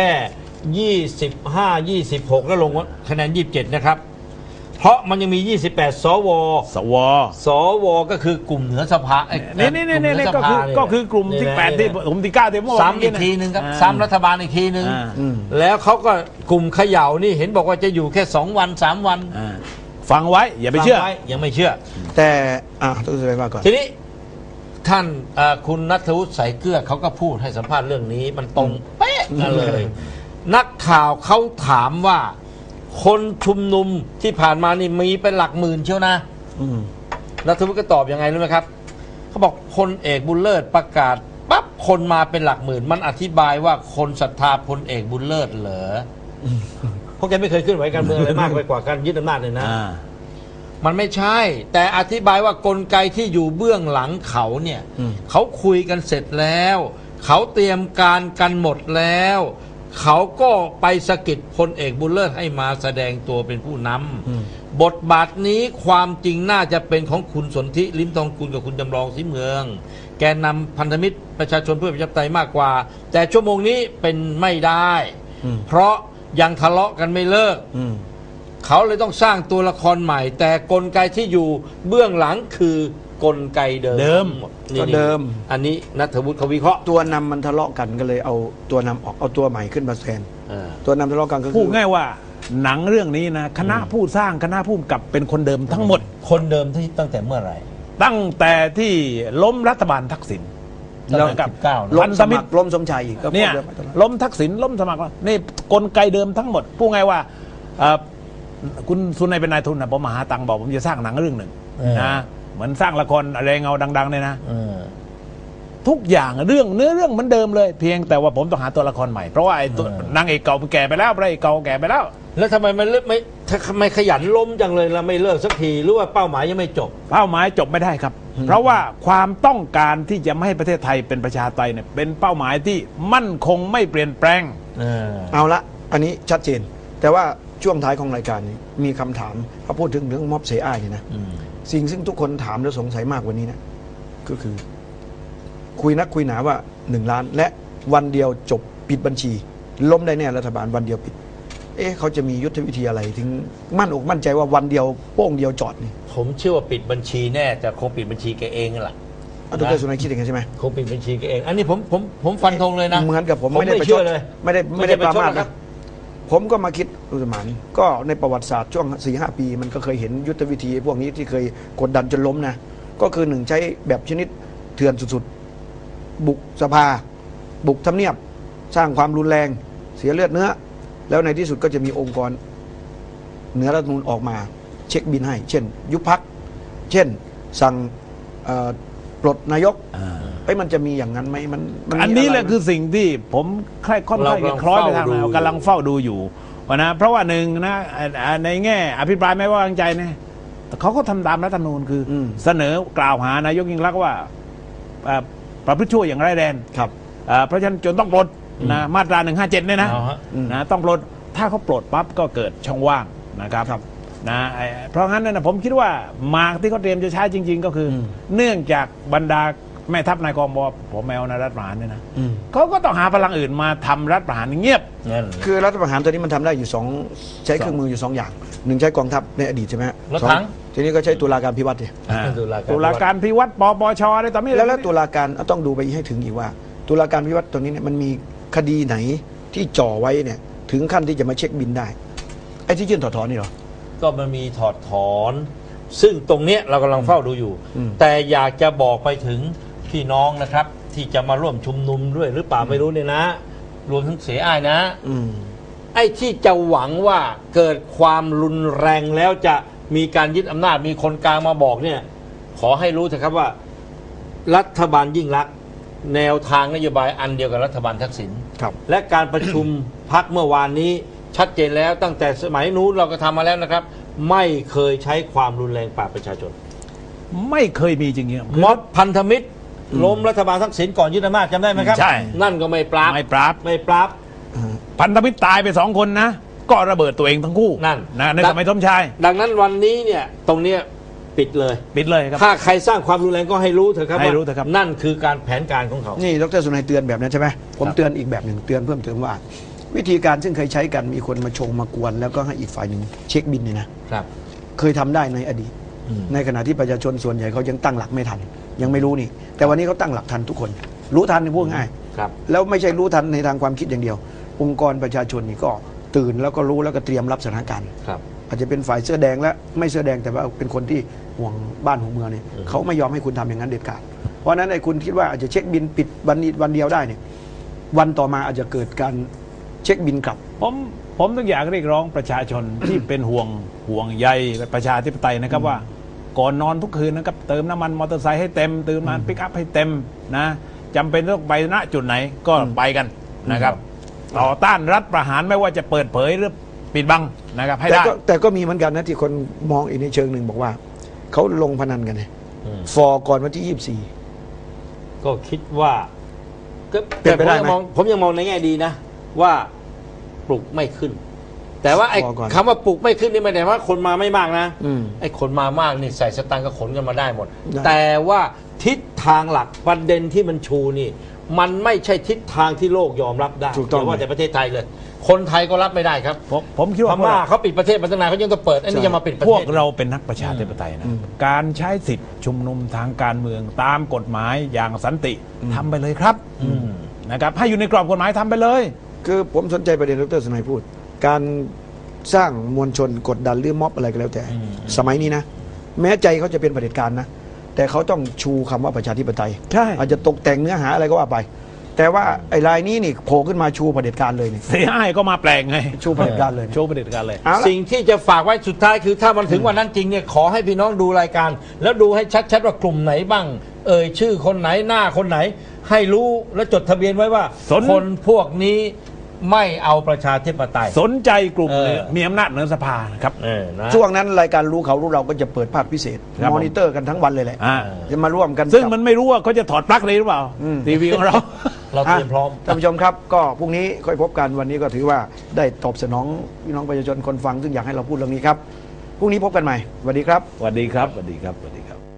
[SPEAKER 1] 25 26 แล้วลงคะแนน 27 นะครับ เพราะมันยังมี 28 สว สว ก็คือกลุ่มเหนือสภา
[SPEAKER 2] นี่ก็คือกลุ่มที่8ที่กลุ่มที่9ที่เมื่อวาน
[SPEAKER 1] ซ้ำอีกทีนึงครับซ้ำรัฐบาลอีกทีนึงแล้วเขาก็กลุ่มเขย่านี่เห็นบอกว่าจะอยู่แค่2 วัน 3 วัน
[SPEAKER 2] ฟังไว้อย่าไปเชื่อ
[SPEAKER 1] ยังไม่เชื่อ
[SPEAKER 3] แต่ต้องแสดงมาก่อน
[SPEAKER 1] ทีนี้ท่านคุณณัฐวุฒิ สายเกลือเขาก็พูดให้สัมภาษณ์เรื่องนี้มันตรงเป๊ะกันเลยนักข่าวเขาถามว่าคนชุมนุมที่ผ่านมานี่มีเป็นหลักหมื่นเชียวนะณัฐวุฒิก็ตอบยังไงรู้ไหมครับเขาบอกพลเอกบุญเลิศประกาศปั๊บคนมาเป็นหลักหมื่นมันอธิบายว่าคนศรัทธาพลเอกบุญเลิศเหรอเพราะแกไม่เคยขึ้นไหวการเมืองอะไรมากไปกว่าการยึดอำนาจเลยนะมันไม่ใช่แต่อธิบายว่ากลไกที่อยู่เบื้องหลังเขาเนี่ยเขาคุยกันเสร็จแล้วเขาเตรียมการกันหมดแล้วเขาก็ไปสะกิดพลเอกบุญเลิศให้มาแสดงตัวเป็นผู้นำบทบาทนี้ความจริงน่าจะเป็นของคุณสนธิลิ้มทองกุลกับคุณจำลองศรีเมืองแกนนำพันธมิตรประชาชนเพื่อประชาธิปไตยมากกว่าแต่ชั่วโมงนี้เป็นไม่ได้เพราะยังทะเลาะกันไม่เลิกเขาเลยต้องสร้างตัวละครใหม่แต่กลไกที่อยู่เบื้องหลังคือกลไกเดิม
[SPEAKER 3] ก็เดิม
[SPEAKER 1] อันนี้ณัฐวุฒิเขาวิเคราะห์
[SPEAKER 3] ตัวนำมันทะเลาะกันก็เลยเอาตัวนำออกเอาตัวใหม่ขึ้นมาแทนตัวนำทะเลาะกันก็คือ
[SPEAKER 2] พูดง่ายว่าหนังเรื่องนี้นะคณะผู้สร้างคณะผู้กำกับเป็นคนเดิมทั้งหมด
[SPEAKER 1] คนเดิมที่ตั้งแต่เมื่อไหร่
[SPEAKER 2] ตั้งแต่ที่ล้มรัฐบาลทักษิณ
[SPEAKER 1] แล้วกับ
[SPEAKER 3] ล้มสมัครล้มสมชัยอีกก็
[SPEAKER 2] เนี่ยล้มทักษิณล้มสมัครนี่กลไกเดิมทั้งหมดพูดง่ายว่าคุณสุนัยเป็นนายทุนนะผมมาหาตังค์บอกผมจะสร้างหนังเรื่องหนึ่งนะเหมือนสร้างละครอะไรเงาดังๆเนี่ยนะทุกอย่างเรื่องเนื้อเรื่องเหมือนเดิมเลยเพียงแต่ว่าผมต้องหาตัวละครใหม่เพราะว่าไอ้ตัวนางเอกเก่าแก่ไปแล้วพระเอกเก่าแก่ไปแล้ว
[SPEAKER 1] แล้วทำไมมันไม่ขยันล้มจังเลยแล้วไม่เลิกสักทีหรือว่าเป้าหมายยังไม่จบ
[SPEAKER 2] เป้าหมายจบไม่ได้ครับเพราะว่าความต้องการที่จะไม่ให้ประเทศไทยเป็นประชาธิปไตยเนี่ยเป็นเป้าหมายที่มั่นคงไม่เปลี่ยนแปลง
[SPEAKER 3] เอาละอันนี้ชัดเจนแต่ว่าช่วงท้ายของรายการนี้มีคำถามเขาพูดถึงเรื่องม็อบเสียอ้ายนี่นะสิ่งซึ่งทุกคนถามและสงสัยมากกว่านี้นะก็คือคุยนักคุยหนาว่า1 ล้านและวันเดียวจบปิดบัญชีล้มได้แน่รัฐบาลวันเดียวปิดเขาจะมียุทธวิธีอะไรถึงมั่นอกมั่นใจว่าวันเดียวโป้งเดียวจอดนี่
[SPEAKER 1] ผมเชื่อว่าปิดบัญชีแน่แต่คงปิดบัญชีแกเองแหละ
[SPEAKER 3] ดร.สุนัยคิดอย่างนั้นใช่ไหม
[SPEAKER 1] คงปิดบัญชีแกเองอันนี้ผมฟันธงเลยนะ
[SPEAKER 3] เหมือนกับผมไม่ได้ไปเชื่อเลยไม่ได้ประมาทนะผมก็มาคิดอุสมานก็ในประวัติศาสตร์ช่วง 4-5 ปีมันก็เคยเห็นยุทธวิธีพวกนี้ที่เคยกดดันจนล้มนะก็คือ1ใช้แบบชนิดเถื่อนสุดๆบุกสภาบุกทำเนียบสร้างความรุนแรงเสียเลือดเนื้อแล้วในที่สุดก็จะมีองค์กรเหนือรัฐธรรมนูญออกมาเช็คบินให้เช่นยุบพรรคเช่นสั่งปลดนายกมันจะมีอย่างนั้นไหมมัน
[SPEAKER 2] อันนี้แหละคือสิ่งที่ผมค่อนข้างจะคล้อยไปทางกำลังเฝ้าดูอยู่นะเพราะว่าหนึ่งนะในแง่อภิปรายไม่ไว้วางใจเนี่ยเขาก็ทำตามรัฐธรรมนูญคือเสนอกล่าวหานายกยิ่งลักษณ์ว่าประพฤติชั่วอย่างร้ายแรงเพราะฉะนั้นจนต้องปลดนะมาตรา157เนี่ยนะต้องปลดถ้าเขาปลดปั๊บก็เกิดช่องว่างนะครับนะเพราะงั้นนะผมคิดว่ามาที่เขาเตรียมจะใช้จริงๆก็คือเนื่องจากบรรดาแม่ทัพนายกองบอกผมแมวนะรัฐประหารเนี่ยนะเขาก็ต้องหาพลังอื่นมาทำรัฐประหารเงียบ
[SPEAKER 3] คือรัฐประหารตัวนี้มันทำได้อยู่2ใช้เครื่องมืออยู่2อย่าง1ใช้กองทัพในอดีตใช่ไหมทีนี้ก็ใช้ตุลาการพิวัตร
[SPEAKER 2] ตุลาการพิวัตรปปชอะไรต่อไม่
[SPEAKER 3] แล้วตุลาการต้องดูไปให้ถึงอีกว่าตุลาการพิวัตรตัวนี้เนี่ยมันมีคดีไหนที่จ่อไว้เนี่ยถึงขั้นที่จะมาเช็คบินได้ไอ้ที่ยื่นถอดถอนนี่หรอ
[SPEAKER 1] ก็มันมีถอดถอนซึ่งตรงเนี้ยเรากำลังเฝ้าดูอยู่แต่อยากจะบอกไปถึงพี่น้องนะครับที่จะมาร่วมชุมนุมด้วยหรือเปล่าไม่รู้เนี่ยนะรวมทั้งเสียอ้ายนะไอ้ที่จะหวังว่าเกิดความรุนแรงแล้วจะมีการยึดอำนาจมีคนกลางมาบอกเนี่ยขอให้รู้เถอะครับว่ารัฐบาลยิ่งลักษณ์แนวทางนโยบายอันเดียวกับรัฐบาลทักษิณและการประชุมพรรคเมื่อวานนี้ชัดเจนแล้วตั้งแต่สมัยนู้นเราก็ทำมาแล้วนะครับไม่เคยใช้ความรุนแรงปราบประชาชน
[SPEAKER 2] ไม่เคยมีจริงๆ
[SPEAKER 1] ม็อบพันธมิตรล้มรัฐบาลทักษิณก่อนยึดอำนาจจำได้ไหมครับ
[SPEAKER 2] ใช่
[SPEAKER 1] นั่นก็ไม่ปราบ
[SPEAKER 2] ไม่ปราบ
[SPEAKER 1] ไม่ปราบ
[SPEAKER 2] พันธมิตรตายไป2 คนนะก็ระเบิดตัวเองทั้งคู่
[SPEAKER 1] นั่น
[SPEAKER 2] นะในสมัยสมชาย
[SPEAKER 1] ดังนั้นวันนี้เนี่ยตรงเนี้ยปิดเลย
[SPEAKER 2] ปิดเลยครับ
[SPEAKER 1] ถ้าใครสร้างความรุนแรงก็ให้รู้เถอะครับ
[SPEAKER 2] ให้
[SPEAKER 1] ว่า
[SPEAKER 2] รู้เถอะครับ
[SPEAKER 1] นั่นคือการแผนการของเขา
[SPEAKER 3] นี่ดรสุนัยเตือนแบบนั้นใช่ไหมผมเตือนอีกแบบหนึ่งเตือนเพิ่มเติมว่า วิธีการซึ่งเคยใช้กันมีคนมาชงมากวน แล้วก็ให้อีกฝ่ายหนึ่งเช็คบินเนี่ยนะครับ เคยทำได้ในอดีต ในขณะที่ประชาชนส่วนใหญ่เขายังตั้งหลักไม่ทัน ยังไม่รู้นี่ แต่วันนี้เขาตั้งหลักทันทุกคน รู้ทันพูดง่าย
[SPEAKER 1] ครับ
[SPEAKER 3] แล้วไม่ใช่รู้ทันในทางความคิดอย่างเดียว องค์กรประชาชนนี่ก็ตื่นแล้วก็รู้แล้วก็เตรียมรับสถานการณ์
[SPEAKER 1] ครับ
[SPEAKER 3] อาจจะเป็นฝ่ายเสื้อแดงและไม่เสื้อแดงแต่ว่าเป็นคนที่ห่วงบ้านห่วงเมืองเนี่ยเขาไม่ยอมให้คุณทำอย่างนั้นเด็ดขาดเพราะฉะนั้นไอ้คุณคิดว่าอาจจะเช็คบินปิดวันนี้วันเดียวได้เนี่ยวันต่อมาอาจจะเกิดการเช็คบินกลับ
[SPEAKER 2] ผมต้องอยากเรียกร้องประชาชน ที่เป็นห่วงใยประชาธิปไตยนะครับว่าก่อนนอนทุกคืนนะครับเติมน้ำมันมอเตอร์ไซค์ให้เต็มเติมน้ำมันปิกอัพให้เต็มนะจำเป็นต้องไปณจุดไหนก็ไปกันนะครับต่อต้านรัฐประหารไม่ว่าจะเปิดเผยหรือปิดบังนะครับให้ได้
[SPEAKER 3] แต่ก็มีเหมือนกันนะที่คนมองอีกในเชิงหนึ่งบอกว่าเขาลงพนันกันเนี่ยฟอร์ก่อนวันที่ 24
[SPEAKER 1] ก็คิดว่าก็
[SPEAKER 3] เป็นไปได้ไหม
[SPEAKER 1] ผมยังมองในแง่ดีนะ ว่าปลุกไม่ขึ้น แต่ว่าไอ้
[SPEAKER 3] พอก่อน
[SPEAKER 1] คำว่าปลุกไม่ขึ้นนี่ไม่ได้ว่าคนมาไม่มากนะ
[SPEAKER 3] อืม
[SPEAKER 1] ไอ้คนมามากนี่ใส่สตังค์ก็ขนกันมาได้หมด
[SPEAKER 3] ได้
[SPEAKER 1] แต่ว่าทิศทางหลักประเด็นที่มันชูนี่ มันไม่ใช่ทิศทางที่โลกยอมรับได้
[SPEAKER 3] ถูกต้อง
[SPEAKER 1] อย่าว่าแต่ประเทศไทยเลย คนไทยก็รับไม่ได้ครับ
[SPEAKER 2] ผมคิด
[SPEAKER 1] พ
[SPEAKER 2] ว่า
[SPEAKER 1] ม่าเขาปิดประเทศมาตั้งนานเขายังต้องเปิดอันนี้ยังมาปิดประ
[SPEAKER 2] พ
[SPEAKER 1] เท
[SPEAKER 2] วก
[SPEAKER 1] ศ
[SPEAKER 2] เราเป็นนักประชาธิปไตยนะการใช้สิทธิ์ชุมนุมทางการเมืองตามกฎหมายอย่างสันติทำไปเลยครับนะครับให้อยู่ในกรอบกฎหมายทำไปเลย
[SPEAKER 3] คือผมสนใจประเด็นดรสมัยพูด การสร้างมวลชนกดดันหรือม็อบอะไรก็แล้วแต่ สมัยนี้นะ แม้ใจเขาจะเป็นเผด็จการนะ แต่เขาต้องชูคำว่าประชาธิปไตย
[SPEAKER 2] ใช่
[SPEAKER 3] อาจจะตกแต่งเนื้อหาอะไรก็ว่าไป แต่ว่าไอ้รายนี้นี่โผล่ขึ้นมาชูเผด็จการเลยนี่
[SPEAKER 2] เสียให้ก็มาแปลงไง
[SPEAKER 3] ชูเผด็จการเลยนี่
[SPEAKER 2] โชว์ประเด็จการเลย
[SPEAKER 3] เอาละ
[SPEAKER 1] สิ่งที่จะฝากไว้สุดท้ายคือถ้ามันถึงวันนั้นจริงเนี่ยขอให้พี่น้องดูรายการ แล้วดูให้ชัดๆว่ากลุ่มไหนบ้าง ชื่อคนไหนหน้าคนไหน ให้รู้และจดทะเบียนไว้ว่า คนพวกนี้ไม่เอาประชาธิปไตย
[SPEAKER 2] สนใจกลุ่มมีอำนาจเหนือสภาครับ
[SPEAKER 1] นะ
[SPEAKER 3] ช่วงนั้นรายการรู้เขารู้เราก็จะเปิดภาคพิเศษ
[SPEAKER 2] ครับ
[SPEAKER 3] มอนิเตอร์กันทั้งวันเลยแหละ
[SPEAKER 2] อ่า
[SPEAKER 3] จะมาร่วมกัน
[SPEAKER 2] ซึ่ง
[SPEAKER 3] จับ
[SPEAKER 2] มันไม่รู้ว่าเขาจะถอดปลั๊กเลยหรือเปล่า ทีวีของเรา
[SPEAKER 1] เราเตรียมพร้อม
[SPEAKER 3] ท่านผู้ชมครับ ก็พรุ่งนี้ค่อยพบกันวันนี้ก็ถือว่าได้ตอบสนองพี่น้องประชาชนคนฟังซึ่งอยากให้เราพูดเรื่องนี้ครับพรุ่งนี้พบกันใหม่สวัสดีครับ
[SPEAKER 2] สวัสดีครับสวัสดีครับสวัสดีครับ